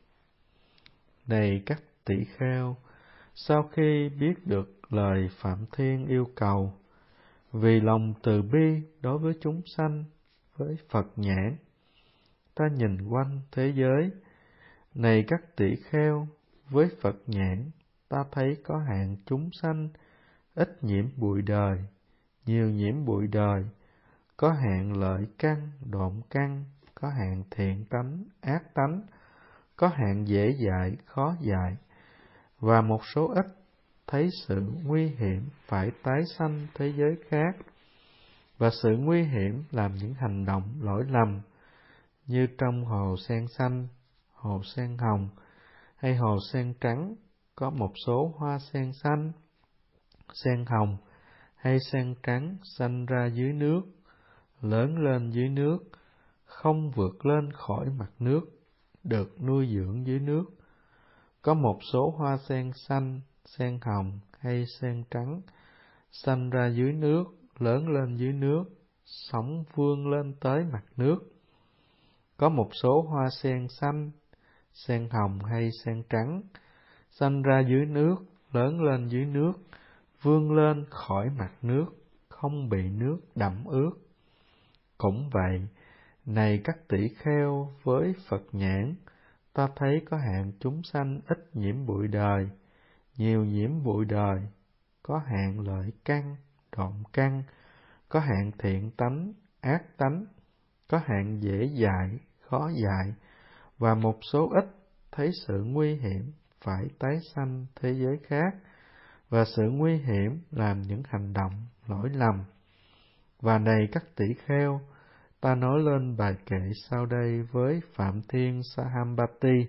Speaker 1: Này các tỷ kheo, sau khi biết được lời Phạm Thiên yêu cầu, vì lòng từ bi đối với chúng sanh, với Phật nhãn, ta nhìn quanh thế giới. Này các tỷ kheo, với Phật nhãn, ta thấy có hạng chúng sanh ít nhiễm bụi đời, nhiều nhiễm bụi đời, có hạng lợi căn, độn căn, có hạng thiện tánh, ác tánh, có hạng dễ dạy, khó dạy, và một số ít thấy sự nguy hiểm phải tái sanh thế giới khác, và sự nguy hiểm làm những hành động lỗi lầm, như trong hồ sen xanh, hồ sen hồng hay hồ sen trắng, có một số hoa sen xanh, sen hồng hay sen trắng sanh ra dưới nước, lớn lên dưới nước, không vượt lên khỏi mặt nước, được nuôi dưỡng dưới nước. Có một số hoa sen xanh, sen hồng hay sen trắng sanh ra dưới nước, lớn lên dưới nước, sống vươn lên tới mặt nước. Có một số hoa sen xanh, sen hồng hay sen trắng sanh ra dưới nước, lớn lên dưới nước, vươn lên khỏi mặt nước, không bị nước đẫm ướt. Cũng vậy, này các tỷ kheo, với Phật nhãn, ta thấy có hạng chúng sanh ít nhiễm bụi đời, nhiều nhiễm bụi đời, có hạn lợi căn, đoạn căn, có hạn thiện tánh, ác tánh, có hạn dễ dạy, khó dạy, và một số ít thấy sự nguy hiểm phải tái sanh thế giới khác, và sự nguy hiểm làm những hành động lỗi lầm. Và này các tỷ kheo, ta nói lên bài kệ sau đây với Phạm Thiên Sahambati.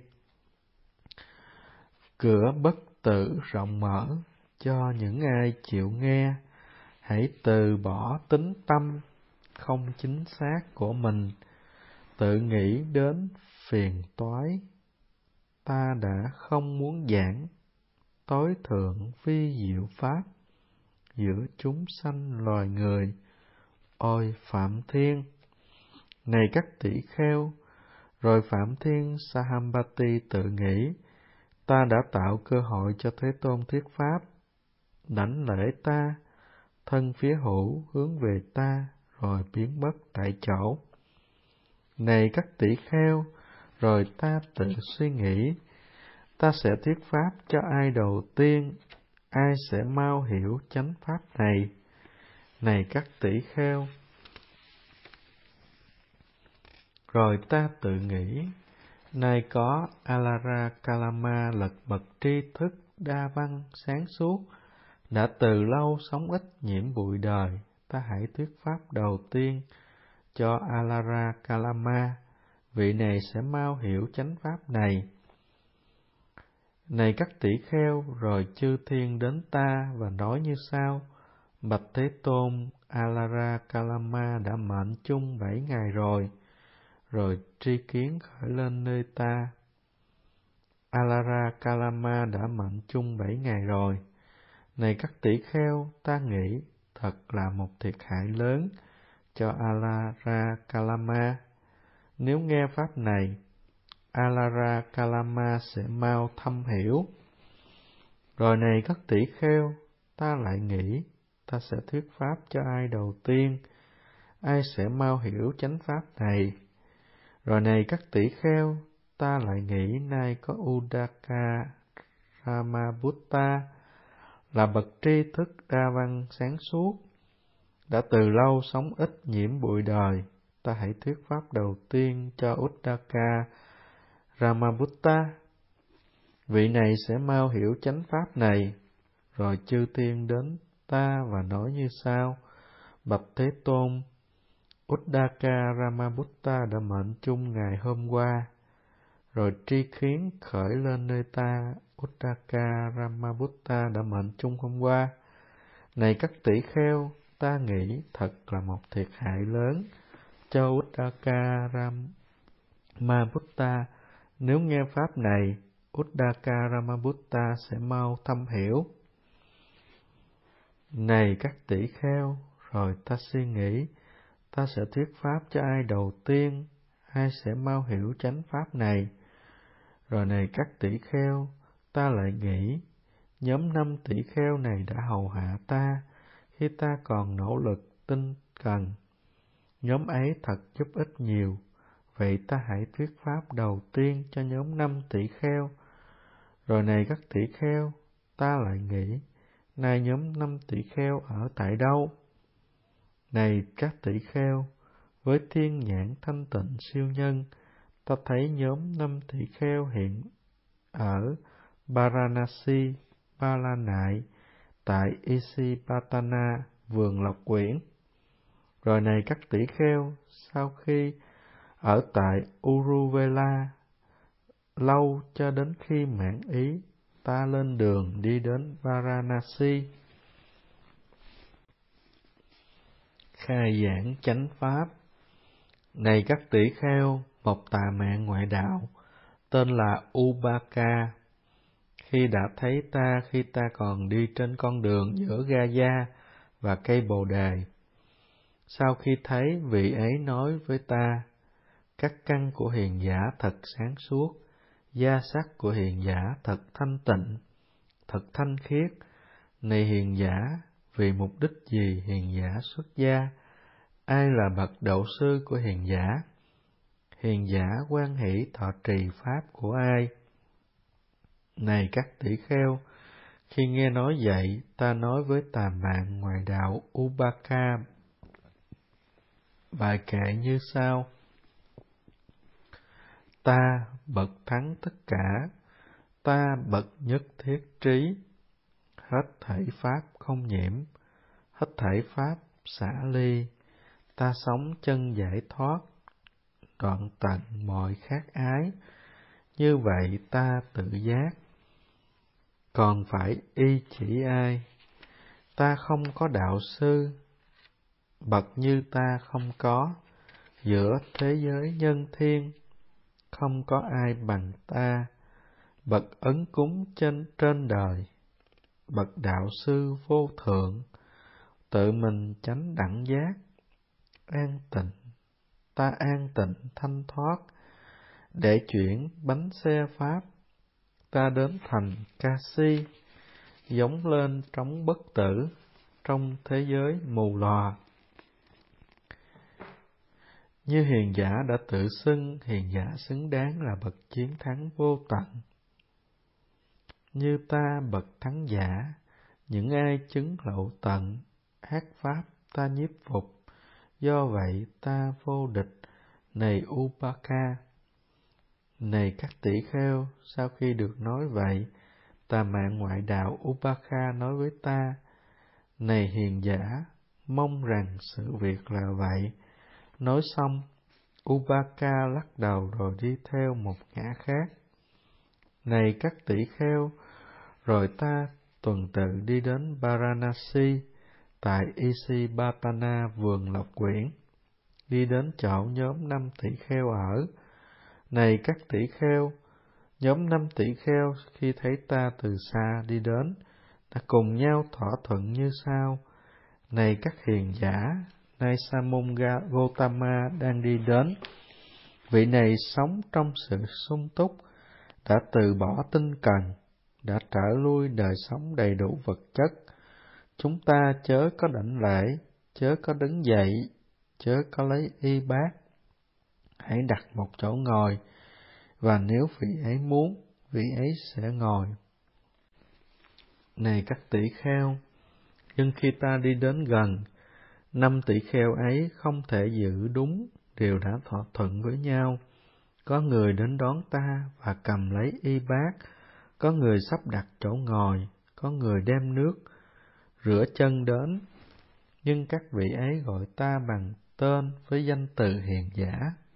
Speaker 1: Cửa bất tử rộng mở cho những ai chịu nghe, hãy từ bỏ tính tâm không chính xác của mình, tự nghĩ đến phiền toái. Ta đã không muốn giảng tối thượng vi diệu pháp giữa chúng sanh loài người. Ôi Phạm Thiên! Này các tỷ kheo! Rồi Phạm Thiên Sahambati tự nghĩ, ta đã tạo cơ hội cho Thế Tôn thuyết pháp, đảnh lễ ta, thân phía hữu hướng về ta, rồi biến mất tại chỗ. Này các tỷ kheo! Rồi ta tự suy nghĩ, ta sẽ thuyết pháp cho ai đầu tiên, ai sẽ mau hiểu chánh pháp này. Này các tỷ kheo! Rồi ta tự nghĩ, nay có Alara Kalama lật bật tri thức đa văn sáng suốt, đã từ lâu sống ít nhiễm bụi đời, ta hãy thuyết pháp đầu tiên cho Alara Kalama, vị này sẽ mau hiểu chánh pháp này. Này các tỷ kheo! Rồi chư thiên đến ta và nói như sau: Bạch Thế Tôn, Alara Kalama đã mệnh chung 7 ngày rồi tri kiến khởi lên nơi ta. Alara Kalama đã mệnh chung 7 ngày rồi. Này các tỷ kheo, ta nghĩ thật là một thiệt hại lớn cho Alara Kalama. Nếu nghe pháp này, Alara Kalama sẽ mau thâm hiểu. Rồi này các tỷ kheo, ta lại nghĩ ta sẽ thuyết pháp cho ai đầu tiên, ai sẽ mau hiểu chánh pháp này. Rồi này các tỷ kheo, ta lại nghĩ nay có Udaka Ramabutta là bậc tri thức đa văn sáng suốt, đã từ lâu sống ít nhiễm bụi đời, ta hãy thuyết pháp đầu tiên cho Udaka Ramabutta. Vị này sẽ mau hiểu chánh pháp này. Rồi chư thiên đến ta và nói như sau: Bạch Thế Tôn, Uddaka Ramabutta đã mệnh chung ngày hôm qua, rồi tri kiến khởi lên nơi ta. Uddaka Ramabutta đã mệnh chung hôm qua. Này các tỷ kheo, ta nghĩ thật là một thiệt hại lớn cho Uddaka Ramabutta. Nếu nghe pháp này, Uddaka Ramabutta sẽ mau thâm hiểu. Này các tỷ kheo! Rồi ta suy nghĩ, ta sẽ thuyết pháp cho ai đầu tiên, ai sẽ mau hiểu chánh pháp này. Rồi này các tỷ kheo, ta lại nghĩ, nhóm 5 tỷ kheo này đã hầu hạ ta khi ta còn nỗ lực tinh cần. Nhóm ấy thật giúp ích nhiều, vậy ta hãy thuyết pháp đầu tiên cho nhóm 5 tỷ kheo. Rồi này các tỷ kheo, ta lại nghĩ, nay nhóm 5 tỷ kheo ở tại đâu? Này các tỷ kheo, với thiên nhãn thanh tịnh siêu nhân, ta thấy nhóm 5 tỷ kheo hiện ở Varanasi, Ba La Nại, tại Isipatana, vườn Lộc Quyển. Rồi này các tỷ kheo, sau khi ở tại Uruvela lâu cho đến khi mãn ý, ta lên đường đi đến Varanasi, khai giảng chánh pháp. Này các tỷ kheo, một tà mạng ngoại đạo tên là Ubaka, khi đã thấy ta khi ta còn đi trên con đường giữa Gaya và cây bồ đề, sau khi thấy vị ấy nói với ta: các căn của hiền giả thật sáng suốt, da sắc của hiền giả thật thanh tịnh, thật thanh khiết. Này hiền giả, vì mục đích gì hiền giả xuất gia? Ai là bậc độ sư của hiền giả? Hiền giả hoan hỷ thọ trì pháp của ai? Này các tỷ kheo, Khi nghe nói vậy, ta nói với tà mạng ngoại đạo Ubaka bài kệ như sau: Ta bậc thắng tất cả, ta bậc nhất thiết trí, hết thảy pháp không nhiễm, hết thảy pháp xả ly, ta sống chân giải thoát, đoạn tận mọi khát ái, như vậy ta tự giác. Còn phải y chỉ ai? Ta không có đạo sư, bậc như ta không có, giữa thế giới nhân thiên, không có ai bằng ta, bậc ấn cúng trên đời, bậc đạo sư vô thượng, tự mình chánh đẳng giác, an tịnh, ta an tịnh thanh thoát, để chuyển bánh xe pháp, ta đến thành ca si, giống lên trống bất tử, trong thế giới mù lòa. Như hiền giả đã tự xưng, hiền giả xứng đáng là bậc chiến thắng vô tận. Như ta bậc thắng giả, những ai chứng lậu tận, hát pháp ta nhiếp phục, do vậy ta vô địch, này Upaka. Này các tỷ kheo, sau khi được nói vậy, tà mạng ngoại đạo Upaka nói với ta: Này hiền giả, mong rằng sự việc là vậy. Nói xong, Upaka lắc đầu rồi đi theo một ngã khác. Này các tỷ kheo, rồi ta tuần tự đi đến Varanasi, tại Isipatana vườn Lộc Quyển, đi đến chỗ nhóm 5 tỷ kheo ở. Này các tỷ kheo, nhóm 5 tỷ kheo khi thấy ta từ xa đi đến, đã cùng nhau thỏa thuận như sau: Này các hiền giả, nay Samunga Gotama đang đi đến. Vị này sống trong sự sung túc, đã từ bỏ tinh cần, đã trở lui đời sống đầy đủ vật chất. Chúng ta chớ có đảnh lễ, chớ có đứng dậy, chớ có lấy y bát. Hãy đặt một chỗ ngồi, và nếu vị ấy muốn, vị ấy sẽ ngồi. Này các tỷ kheo, nhưng khi ta đi đến gần, 5 tỷ kheo ấy không thể giữ đúng điều đã thỏa thuận với nhau. Có người đến đón ta và cầm lấy y bát, có người sắp đặt chỗ ngồi, có người đem nước rửa chân đến. Nhưng các vị ấy gọi ta bằng tên với danh từ hiền giả.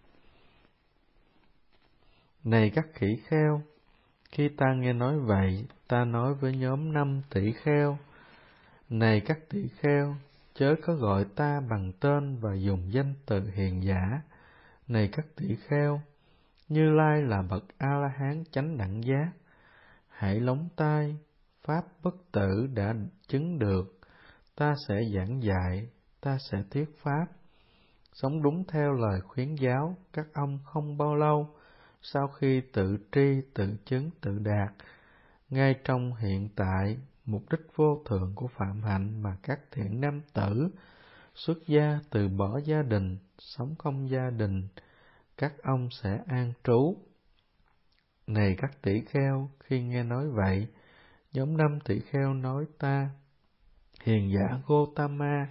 Speaker 1: Này các khỉ kheo, khi ta nghe nói vậy, ta nói với nhóm 5 tỷ kheo: Này các tỷ kheo, chớ có gọi ta bằng tên và dùng danh từ hiền giả. Này các tỷ kheo, Như Lai là bậc A-la-hán chánh đẳng giác. Hãy lóng tai, pháp bất tử đã chứng được, ta sẽ giảng dạy, ta sẽ thuyết pháp. Sống đúng theo lời khuyến giáo, các ông không bao lâu, sau khi tự tri, tự chứng, tự đạt, ngay trong hiện tại, mục đích vô thượng của phạm hạnh mà các thiện nam tử xuất gia từ bỏ gia đình, sống không gia đình, các ông sẽ an trú. Này các tỷ kheo, khi nghe nói vậy, nhóm 5 tỷ kheo nói ta: Hiền giả Gotama,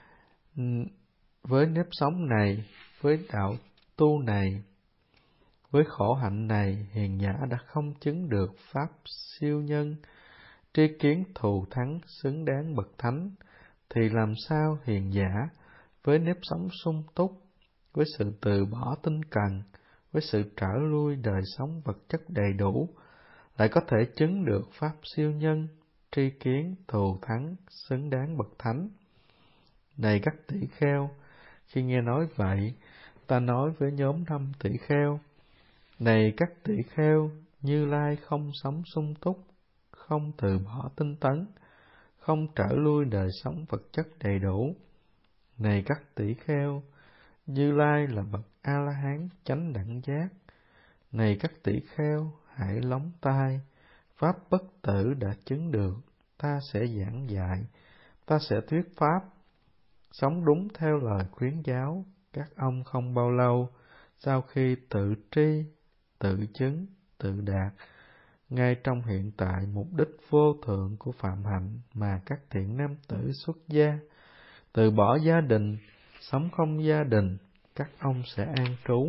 Speaker 1: với nếp sống này, với đạo tu này, với khổ hạnh này, hiền giả đã không chứng được pháp siêu nhân, tri kiến thù thắng xứng đáng bậc thánh, thì làm sao hiền giả với nếp sống sung túc, với sự từ bỏ tinh cần, với sự trở lui đời sống vật chất đầy đủ, lại có thể chứng được pháp siêu nhân, tri kiến thù thắng xứng đáng bậc thánh? Này các tỷ kheo, khi nghe nói vậy, ta nói với nhóm 5 tỷ kheo: Này các tỷ kheo, Như Lai không sống sung túc, không từ bỏ tinh tấn, không trở lui đời sống vật chất đầy đủ. Này các tỷ kheo, Như Lai là bậc A-la-hán chánh đẳng giác. Này các tỷ kheo, hãy lóng tai, pháp bất tử đã chứng được, ta sẽ giảng dạy, ta sẽ thuyết pháp. Sống đúng theo lời khuyến giáo, các ông không bao lâu, sau khi tự tri, tự chứng, tự đạt, ngay trong hiện tại mục đích vô thượng của phạm hạnh mà các thiện nam tử xuất gia, từ bỏ gia đình, sống không gia đình, các ông sẽ an trú.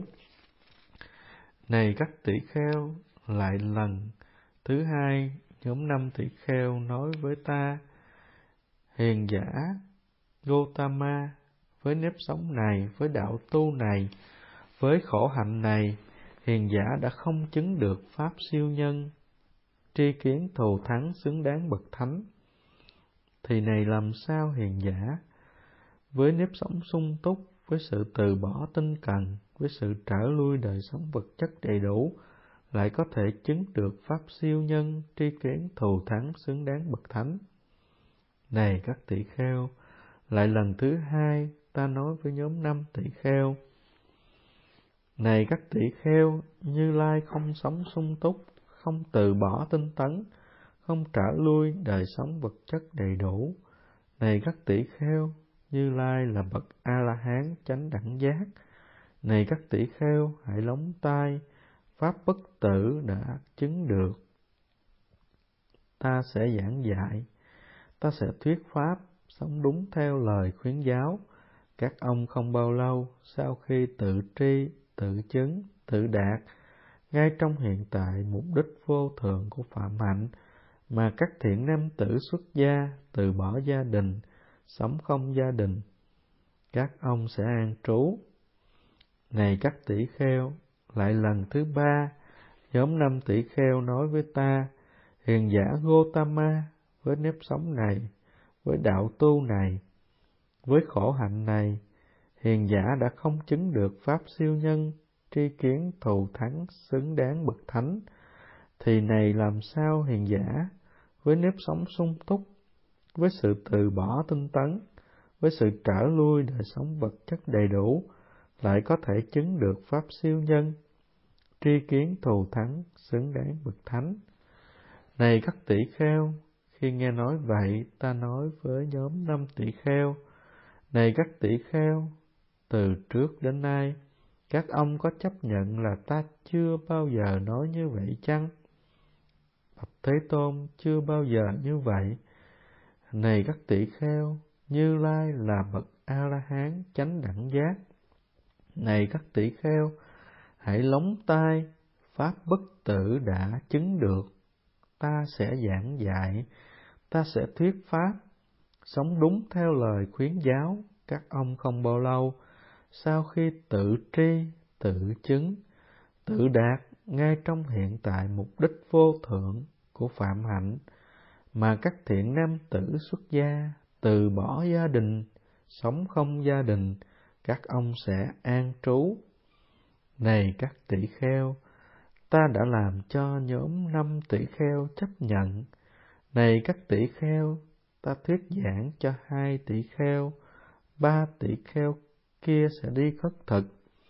Speaker 1: Này các tỷ kheo, lại lần thứ hai, nhóm 5 tỷ kheo nói với ta: Hiền giả Gotama, với nếp sống này, với đạo tu này, với khổ hạnh này, hiền giả đã không chứng được pháp siêu nhân, tri kiến thù thắng xứng đáng bậc thánh. Thì này làm sao hiền giả, với nếp sống sung túc, với sự từ bỏ tinh cần, với sự trở lui đời sống vật chất đầy đủ, lại có thể chứng được pháp siêu nhân, tri kiến thù thắng xứng đáng bậc thánh? Này các tỷ kheo, lại lần thứ hai ta nói với nhóm 5 tỷ kheo: Này các tỷ kheo, Như Lai không sống sung túc, không từ bỏ tinh tấn, không trở lui đời sống vật chất đầy đủ. Này các tỷ kheo, Như Lai là bậc A-la-hán chánh đẳng giác. Này các tỷ kheo, hãy lóng tai, pháp bất tử đã chứng được. Ta sẽ giảng dạy, ta sẽ thuyết pháp, sống đúng theo lời khuyến giáo. Các ông không bao lâu sau khi tự tri, tự chứng, tự đạt, ngay trong hiện tại mục đích vô thượng của phạm hạnh mà các thiện nam tử xuất gia, từ bỏ gia đình, sống không gia đình, các ông sẽ an trú. Này các tỷ kheo, lại lần thứ ba, nhóm 5 tỷ kheo nói với ta: Hiền giả Gotama, với nếp sống này, với đạo tu này, với khổ hạnh này, hiền giả đã không chứng được pháp siêu nhân, tri kiến thù thắng xứng đáng bậc thánh. Thì này làm sao hiền giả, với nếp sống sung túc, với sự từ bỏ tinh tấn, với sự trở lui đời sống vật chất đầy đủ, lại có thể chứng được pháp siêu nhân, tri kiến thù thắng xứng đáng bậc thánh? Này các tỷ kheo, khi nghe nói vậy, ta nói với nhóm 5 tỷ kheo: Này các tỷ kheo, từ trước đến nay, các ông có chấp nhận là ta chưa bao giờ nói như vậy chăng? Bạch Thế Tôn, chưa bao giờ như vậy. Này các tỷ kheo, Như Lai là bậc A-la-hán chánh đẳng giác. Này các tỷ kheo, hãy lóng tai, pháp bất tử đã chứng được. Ta sẽ giảng dạy, ta sẽ thuyết pháp, sống đúng theo lời khuyến giáo. Các ông không bao lâu sau khi tự tri, tự chứng, tự đạt, ngay trong hiện tại mục đích vô thượng của phạm hạnh mà các thiện nam tử xuất gia, từ bỏ gia đình, sống không gia đình, các ông sẽ an trú. Này các tỷ kheo, ta đã làm cho nhóm 5 tỷ kheo chấp nhận. Này các tỷ kheo, ta thuyết giảng cho 2 tỷ kheo, 3 tỷ kheo kia sẽ đi khất thực.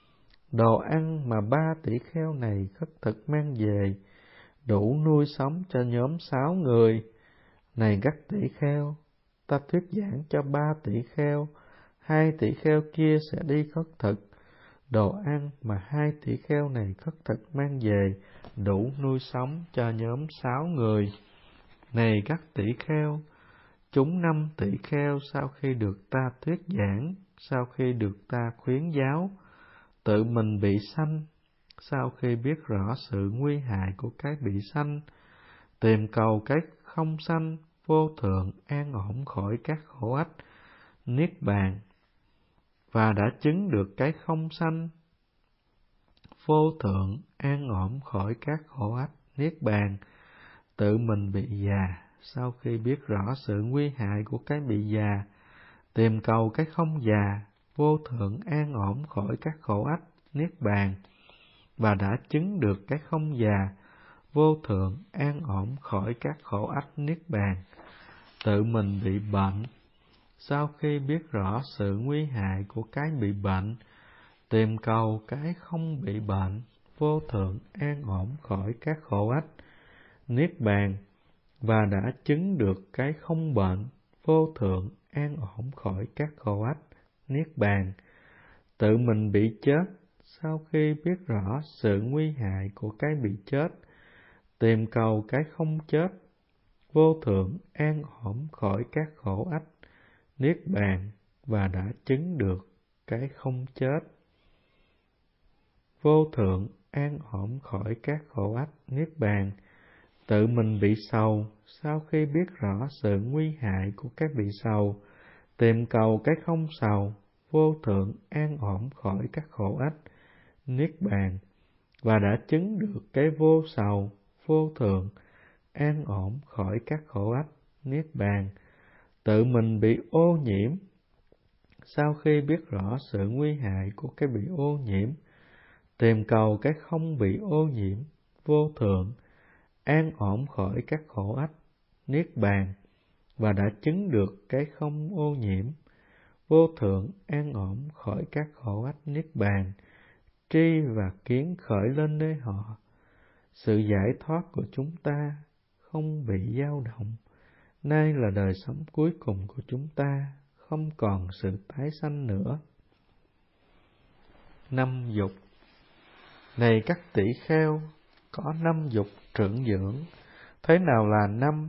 Speaker 1: Đồ ăn mà 3 tỷ kheo này khất thực mang về đủ nuôi sống cho nhóm 6 người. Này các tỷ kheo, ta thuyết giảng cho 3 tỷ kheo, 2 tỷ kheo kia sẽ đi khất thực. Đồ ăn mà 2 tỷ kheo này khất thực mang về đủ nuôi sống cho nhóm 6 người. Này các tỷ kheo, chúng 5 tỷ kheo sau khi được ta thuyết giảng, sau khi được ta khuyến giáo, tự mình bị sanh, sau khi biết rõ sự nguy hại của cái bị sanh, tìm cầu cái không sanh, vô thượng, an ổn khỏi các khổ ách, niết bàn, và đã chứng được cái không sanh, vô thượng, an ổn khỏi các khổ ách, niết bàn, tự mình bị già, sau khi biết rõ sự nguy hại của cái bị già, tìm cầu cái không già, vô thượng, an ổn khỏi các khổ ách, niết bàn, và đã chứng được cái không già, vô thượng, an ổn khỏi các khổ ách, niết bàn, tự mình bị bệnh, sau khi biết rõ sự nguy hại của cái bị bệnh, tìm cầu cái không bị bệnh, vô thượng, an ổn khỏi các khổ ách, niết bàn, và đã chứng được cái không bệnh, vô thượng, an ổn khỏi các khổ ách, niết bàn, tự mình bị chết, sau khi biết rõ sự nguy hại của cái bị chết, tìm cầu cái không chết, vô thượng an ổn khỏi các khổ ách, niết bàn và đã chứng được cái không chết. Vô thượng an ổn khỏi các khổ ách, niết bàn, tự mình bị sầu, sau khi biết rõ sự nguy hại của cái bị sầu, tìm cầu cái không sầu, vô thượng an ổn khỏi các khổ ách, niết bàn, và đã chứng được cái vô sầu, vô thượng an ổn khỏi các khổ ách, niết bàn, tự mình bị ô nhiễm, sau khi biết rõ sự nguy hại của cái bị ô nhiễm, tìm cầu cái không bị ô nhiễm, vô thượng an ổn khỏi các khổ ách, niết bàn, và đã chứng được cái không ô nhiễm, vô thượng an ổn khỏi các khổ ách, niết bàn, tri và kiến khởi lên nơi họ. Sự giải thoát của chúng ta không bị dao động. Nay là đời sống cuối cùng của chúng ta, không còn sự tái sanh nữa. 5 dục. Này các tỷ kheo, có 5 dục trưởng dưỡng. Thế nào là 5?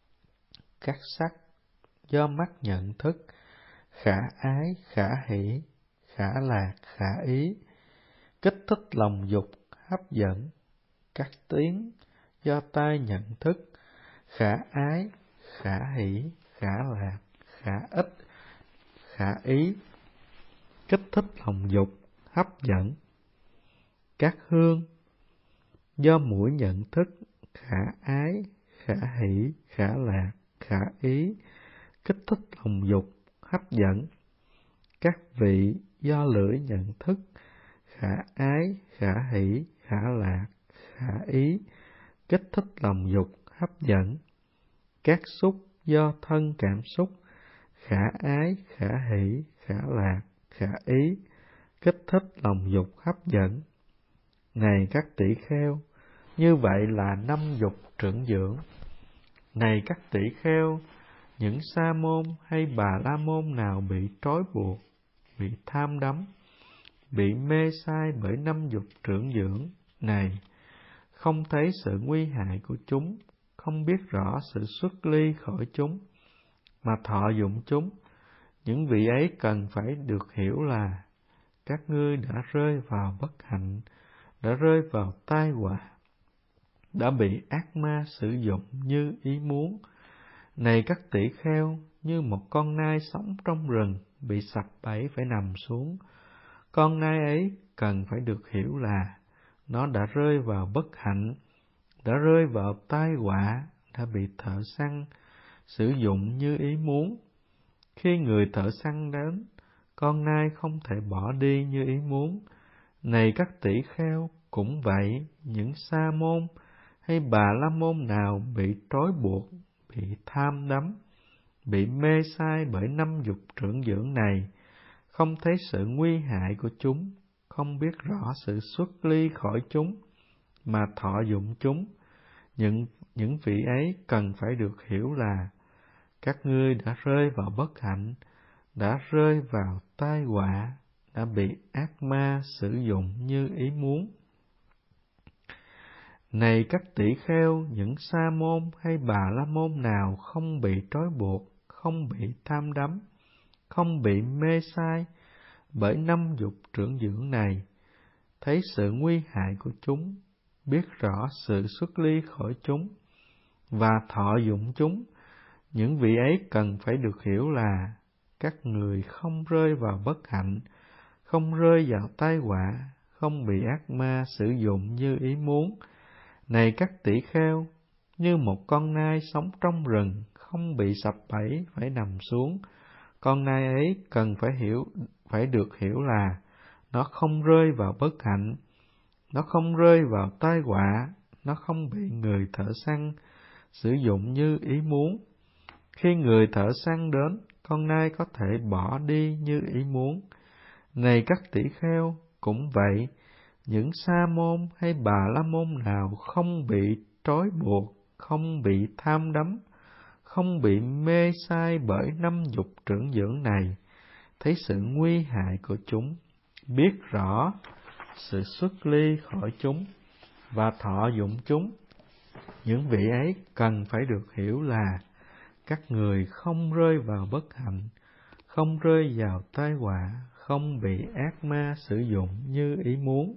Speaker 1: Các sắc do mắt nhận thức, khả ái, khả hỷ, khả lạc, khả ý, kích thích lòng dục, hấp dẫn. Các tiếng do tai nhận thức, khả ái, khả hỷ, khả lạc, khả ích, khả ý, kích thích lòng dục, hấp dẫn. Các hương do mũi nhận thức, khả ái, khả hỷ, khả lạc, khả ý, kích thích lòng dục, hấp dẫn. Các vị do lưỡi nhận thức, khả ái, khả hỷ, khả lạc, khả ý, kích thích lòng dục, hấp dẫn. Các xúc do thân cảm xúc, khả ái, khả hỷ, khả lạc, khả ý, kích thích lòng dục, hấp dẫn. Này các tỷ kheo, như vậy là 5 dục trưởng dưỡng. Này các tỷ kheo, những sa môn hay bà la môn nào bị trói buộc, bị tham đắm, bị mê sai bởi 5 dục trưởng dưỡng này, không thấy sự nguy hại của chúng, không biết rõ sự xuất ly khỏi chúng, mà thọ dụng chúng, những vị ấy cần phải được hiểu là các ngươi đã rơi vào bất hạnh, đã rơi vào tai họa, đã bị ác ma sử dụng như ý muốn. Này các tỷ kheo, như một con nai sống trong rừng bị sập bẫy phải nằm xuống, con nai ấy cần phải được hiểu là nó đã rơi vào bất hạnh, đã rơi vào tai họa, đã bị thợ săn sử dụng như ý muốn. Khi người thợ săn đến, con nai không thể bỏ đi như ý muốn. Này các tỷ kheo, cũng vậy, những sa môn hay bà la môn nào bị trói buộc, bị tham đắm, bị mê sai bởi 5 dục trưởng dưỡng này, không thấy sự nguy hại của chúng, không biết rõ sự xuất ly khỏi chúng, mà thọ dụng chúng, những vị ấy cần phải được hiểu là các ngươi đã rơi vào bất hạnh, đã rơi vào tai họa, đã bị ác ma sử dụng như ý muốn. Này các tỷ kheo, những sa môn hay bà la môn nào không bị trói buộc, không bị tham đắm, không bị mê sai bởi 5 dục trưởng dưỡng này, thấy sự nguy hại của chúng, biết rõ sự xuất ly khỏi chúng, và thọ dụng chúng, những vị ấy cần phải được hiểu là các người không rơi vào bất hạnh, không rơi vào tai họa, không bị ác ma sử dụng như ý muốn. Này các tỷ kheo, như một con nai sống trong rừng, không bị sập bẫy phải nằm xuống, con nai ấy cần phải được hiểu là nó không rơi vào bất hạnh, nó không rơi vào tai họa, nó không bị người thợ săn sử dụng như ý muốn. Khi người thợ săn đến, con nai có thể bỏ đi như ý muốn. Này các tỷ kheo, cũng vậy, những sa môn hay bà la môn nào không bị trói buộc, không bị tham đắm, không bị mê sai bởi 5 dục trưởng dưỡng này, thấy sự nguy hại của chúng, biết rõ sự xuất ly khỏi chúng, và thọ dụng chúng, Những vị ấy cần phải được hiểu là các người không rơi vào bất hạnh, không rơi vào tai họa, không bị ác ma sử dụng như ý muốn.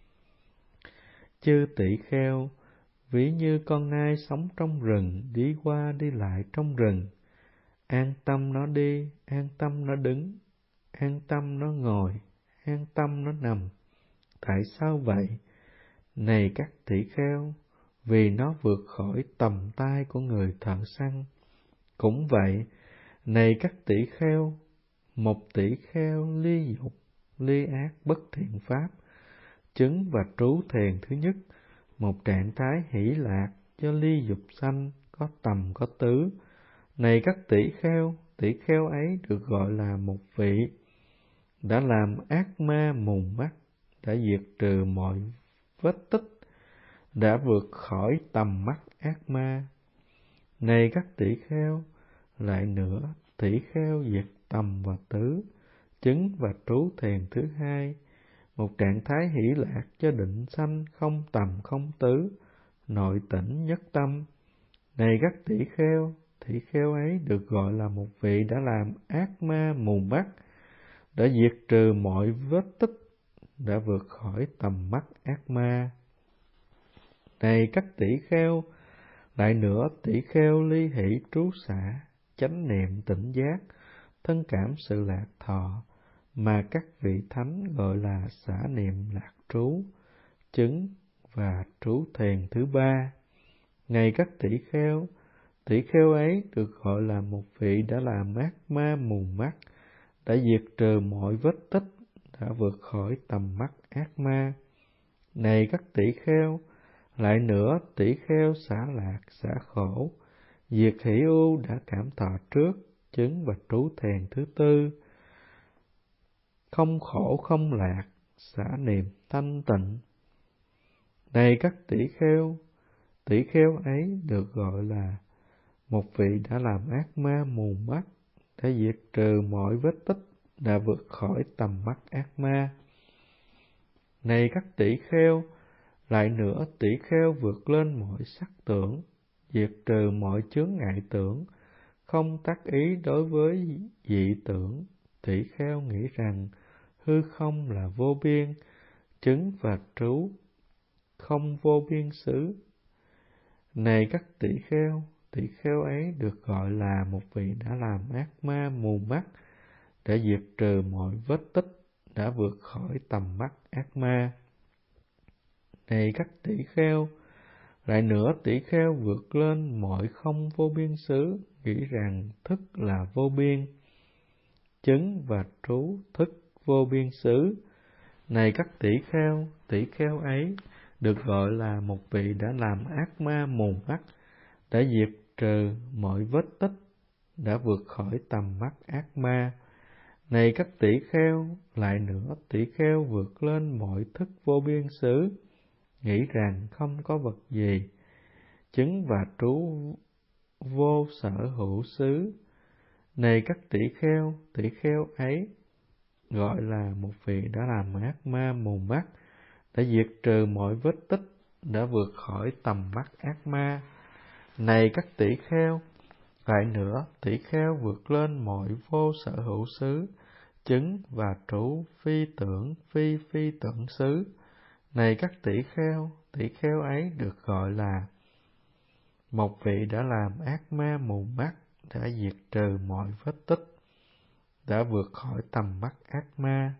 Speaker 1: Chư tỷ kheo, ví như con nai sống trong rừng, đi qua đi lại trong rừng, an tâm nó đi, an tâm nó đứng, an tâm nó ngồi, an tâm nó nằm. Tại sao vậy? Này các tỷ kheo, vì nó vượt khỏi tầm tay của người thợ săn. Cũng vậy, này các tỷ kheo, một tỷ kheo ly dục, ly ác bất thiện pháp, chứng và trú thiền thứ nhất, một trạng thái hỷ lạc cho ly dục sanh, có tầm có tứ. Này các tỷ kheo ấy được gọi là một vị đã làm ác ma mù mắt, đã diệt trừ mọi vết tích, đã vượt khỏi tầm mắt ác ma. Này các tỷ kheo, lại nữa, tỷ kheo diệt tầm và tứ, chứng và trú thiền thứ hai, một trạng thái hỷ lạc cho định sanh không tầm không tứ, nội tỉnh nhất tâm. Này các tỷ kheo ấy được gọi là một vị đã làm ác ma mù mắt, đã diệt trừ mọi vết tích, đã vượt khỏi tầm mắt ác ma. Này các tỷ kheo, lại nữa tỷ kheo ly hỷ trú xả, chánh niệm tỉnh giác, thân cảm sự lạc thọ, mà các vị thánh gọi là xả niệm lạc trú, chứng và trú thiền thứ ba. Này các tỷ kheo ấy được gọi là một vị đã làm ác ma mù mắt, đã diệt trừ mọi vết tích, đã vượt khỏi tầm mắt ác ma. Này các tỷ kheo, lại nữa tỷ kheo xả lạc, xả khổ, diệt hỷ ưu đã cảm thọ trước, chứng và trú thiền thứ tư. Không khổ không lạc, xả niệm thanh tịnh. Này các tỷ kheo ấy được gọi là một vị đã làm ác ma mù mắt, đã diệt trừ mọi vết tích, đã vượt khỏi tầm mắt ác ma. Này các tỷ kheo, lại nữa tỷ kheo vượt lên mọi sắc tưởng, diệt trừ mọi chướng ngại tưởng, không tác ý đối với dị tưởng. Tỷ kheo nghĩ rằng hư không là vô biên, chứng và trú không vô biên xứ. Này các tỷ kheo ấy được gọi là một vị đã làm ác ma mù mắt, đã diệt trừ mọi vết tích, đã vượt khỏi tầm mắt ác ma. Này các tỷ kheo, lại nữa tỷ kheo vượt lên mọi không vô biên xứ, nghĩ rằng thức là vô biên, chứng và trú thức vô biên xứ. Này các tỷ kheo ấy được gọi là một vị đã làm ác ma mù mắt, đã diệt trừ mọi vết tích, đã vượt khỏi tầm mắt ác ma. Này các tỷ kheo, lại nữa tỷ kheo vượt lên mọi thức vô biên xứ, nghĩ rằng không có vật gì, chứng và trú vô sở hữu xứ. Này các tỷ kheo ấy gọi là một vị đã làm ác ma mù mắt, đã diệt trừ mọi vết tích, đã vượt khỏi tầm mắt ác ma. Này các tỷ kheo, lại nữa tỷ kheo vượt lên mọi vô sở hữu xứ, chứng và trú phi tưởng xứ. Này các tỷ kheo ấy được gọi là một vị đã làm ác ma mù mắt, đã diệt trừ mọi vết tích, đã vượt khỏi tầm mắt ác ma.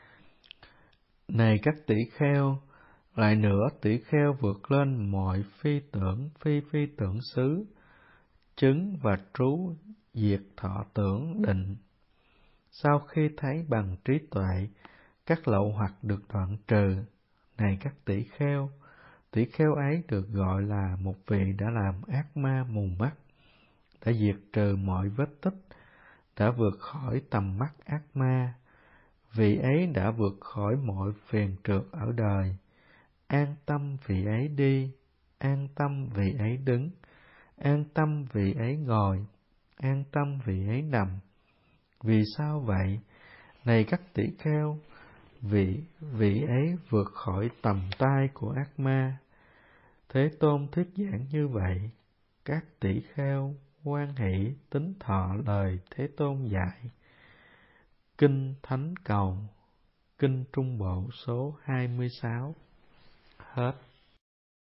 Speaker 1: Này các tỷ kheo, lại nữa tỷ kheo vượt lên mọi phi tưởng xứ, chứng và trú diệt thọ tưởng định. Sau khi thấy bằng trí tuệ, các lậu hoặc được đoạn trừ. Này các tỷ kheo ấy được gọi là một vị đã làm ác ma mù mắt, đã diệt trừ mọi vết tích, đã vượt khỏi tầm mắt ác ma. Vị ấy đã vượt khỏi mọi phiền trượt ở đời. An tâm vị ấy đi, an tâm vị ấy đứng, an tâm vị ấy ngồi, an tâm vị ấy nằm. Vì sao vậy? Này các tỷ kheo, vị ấy vượt khỏi tầm tay của ác ma. Thế Tôn thuyết giảng như vậy, các tỷ kheo hoan hỷ tín thọ lời Thế Tôn dạy. Kinh Thánh Cầu, Kinh Trung Bộ số 26. Hết.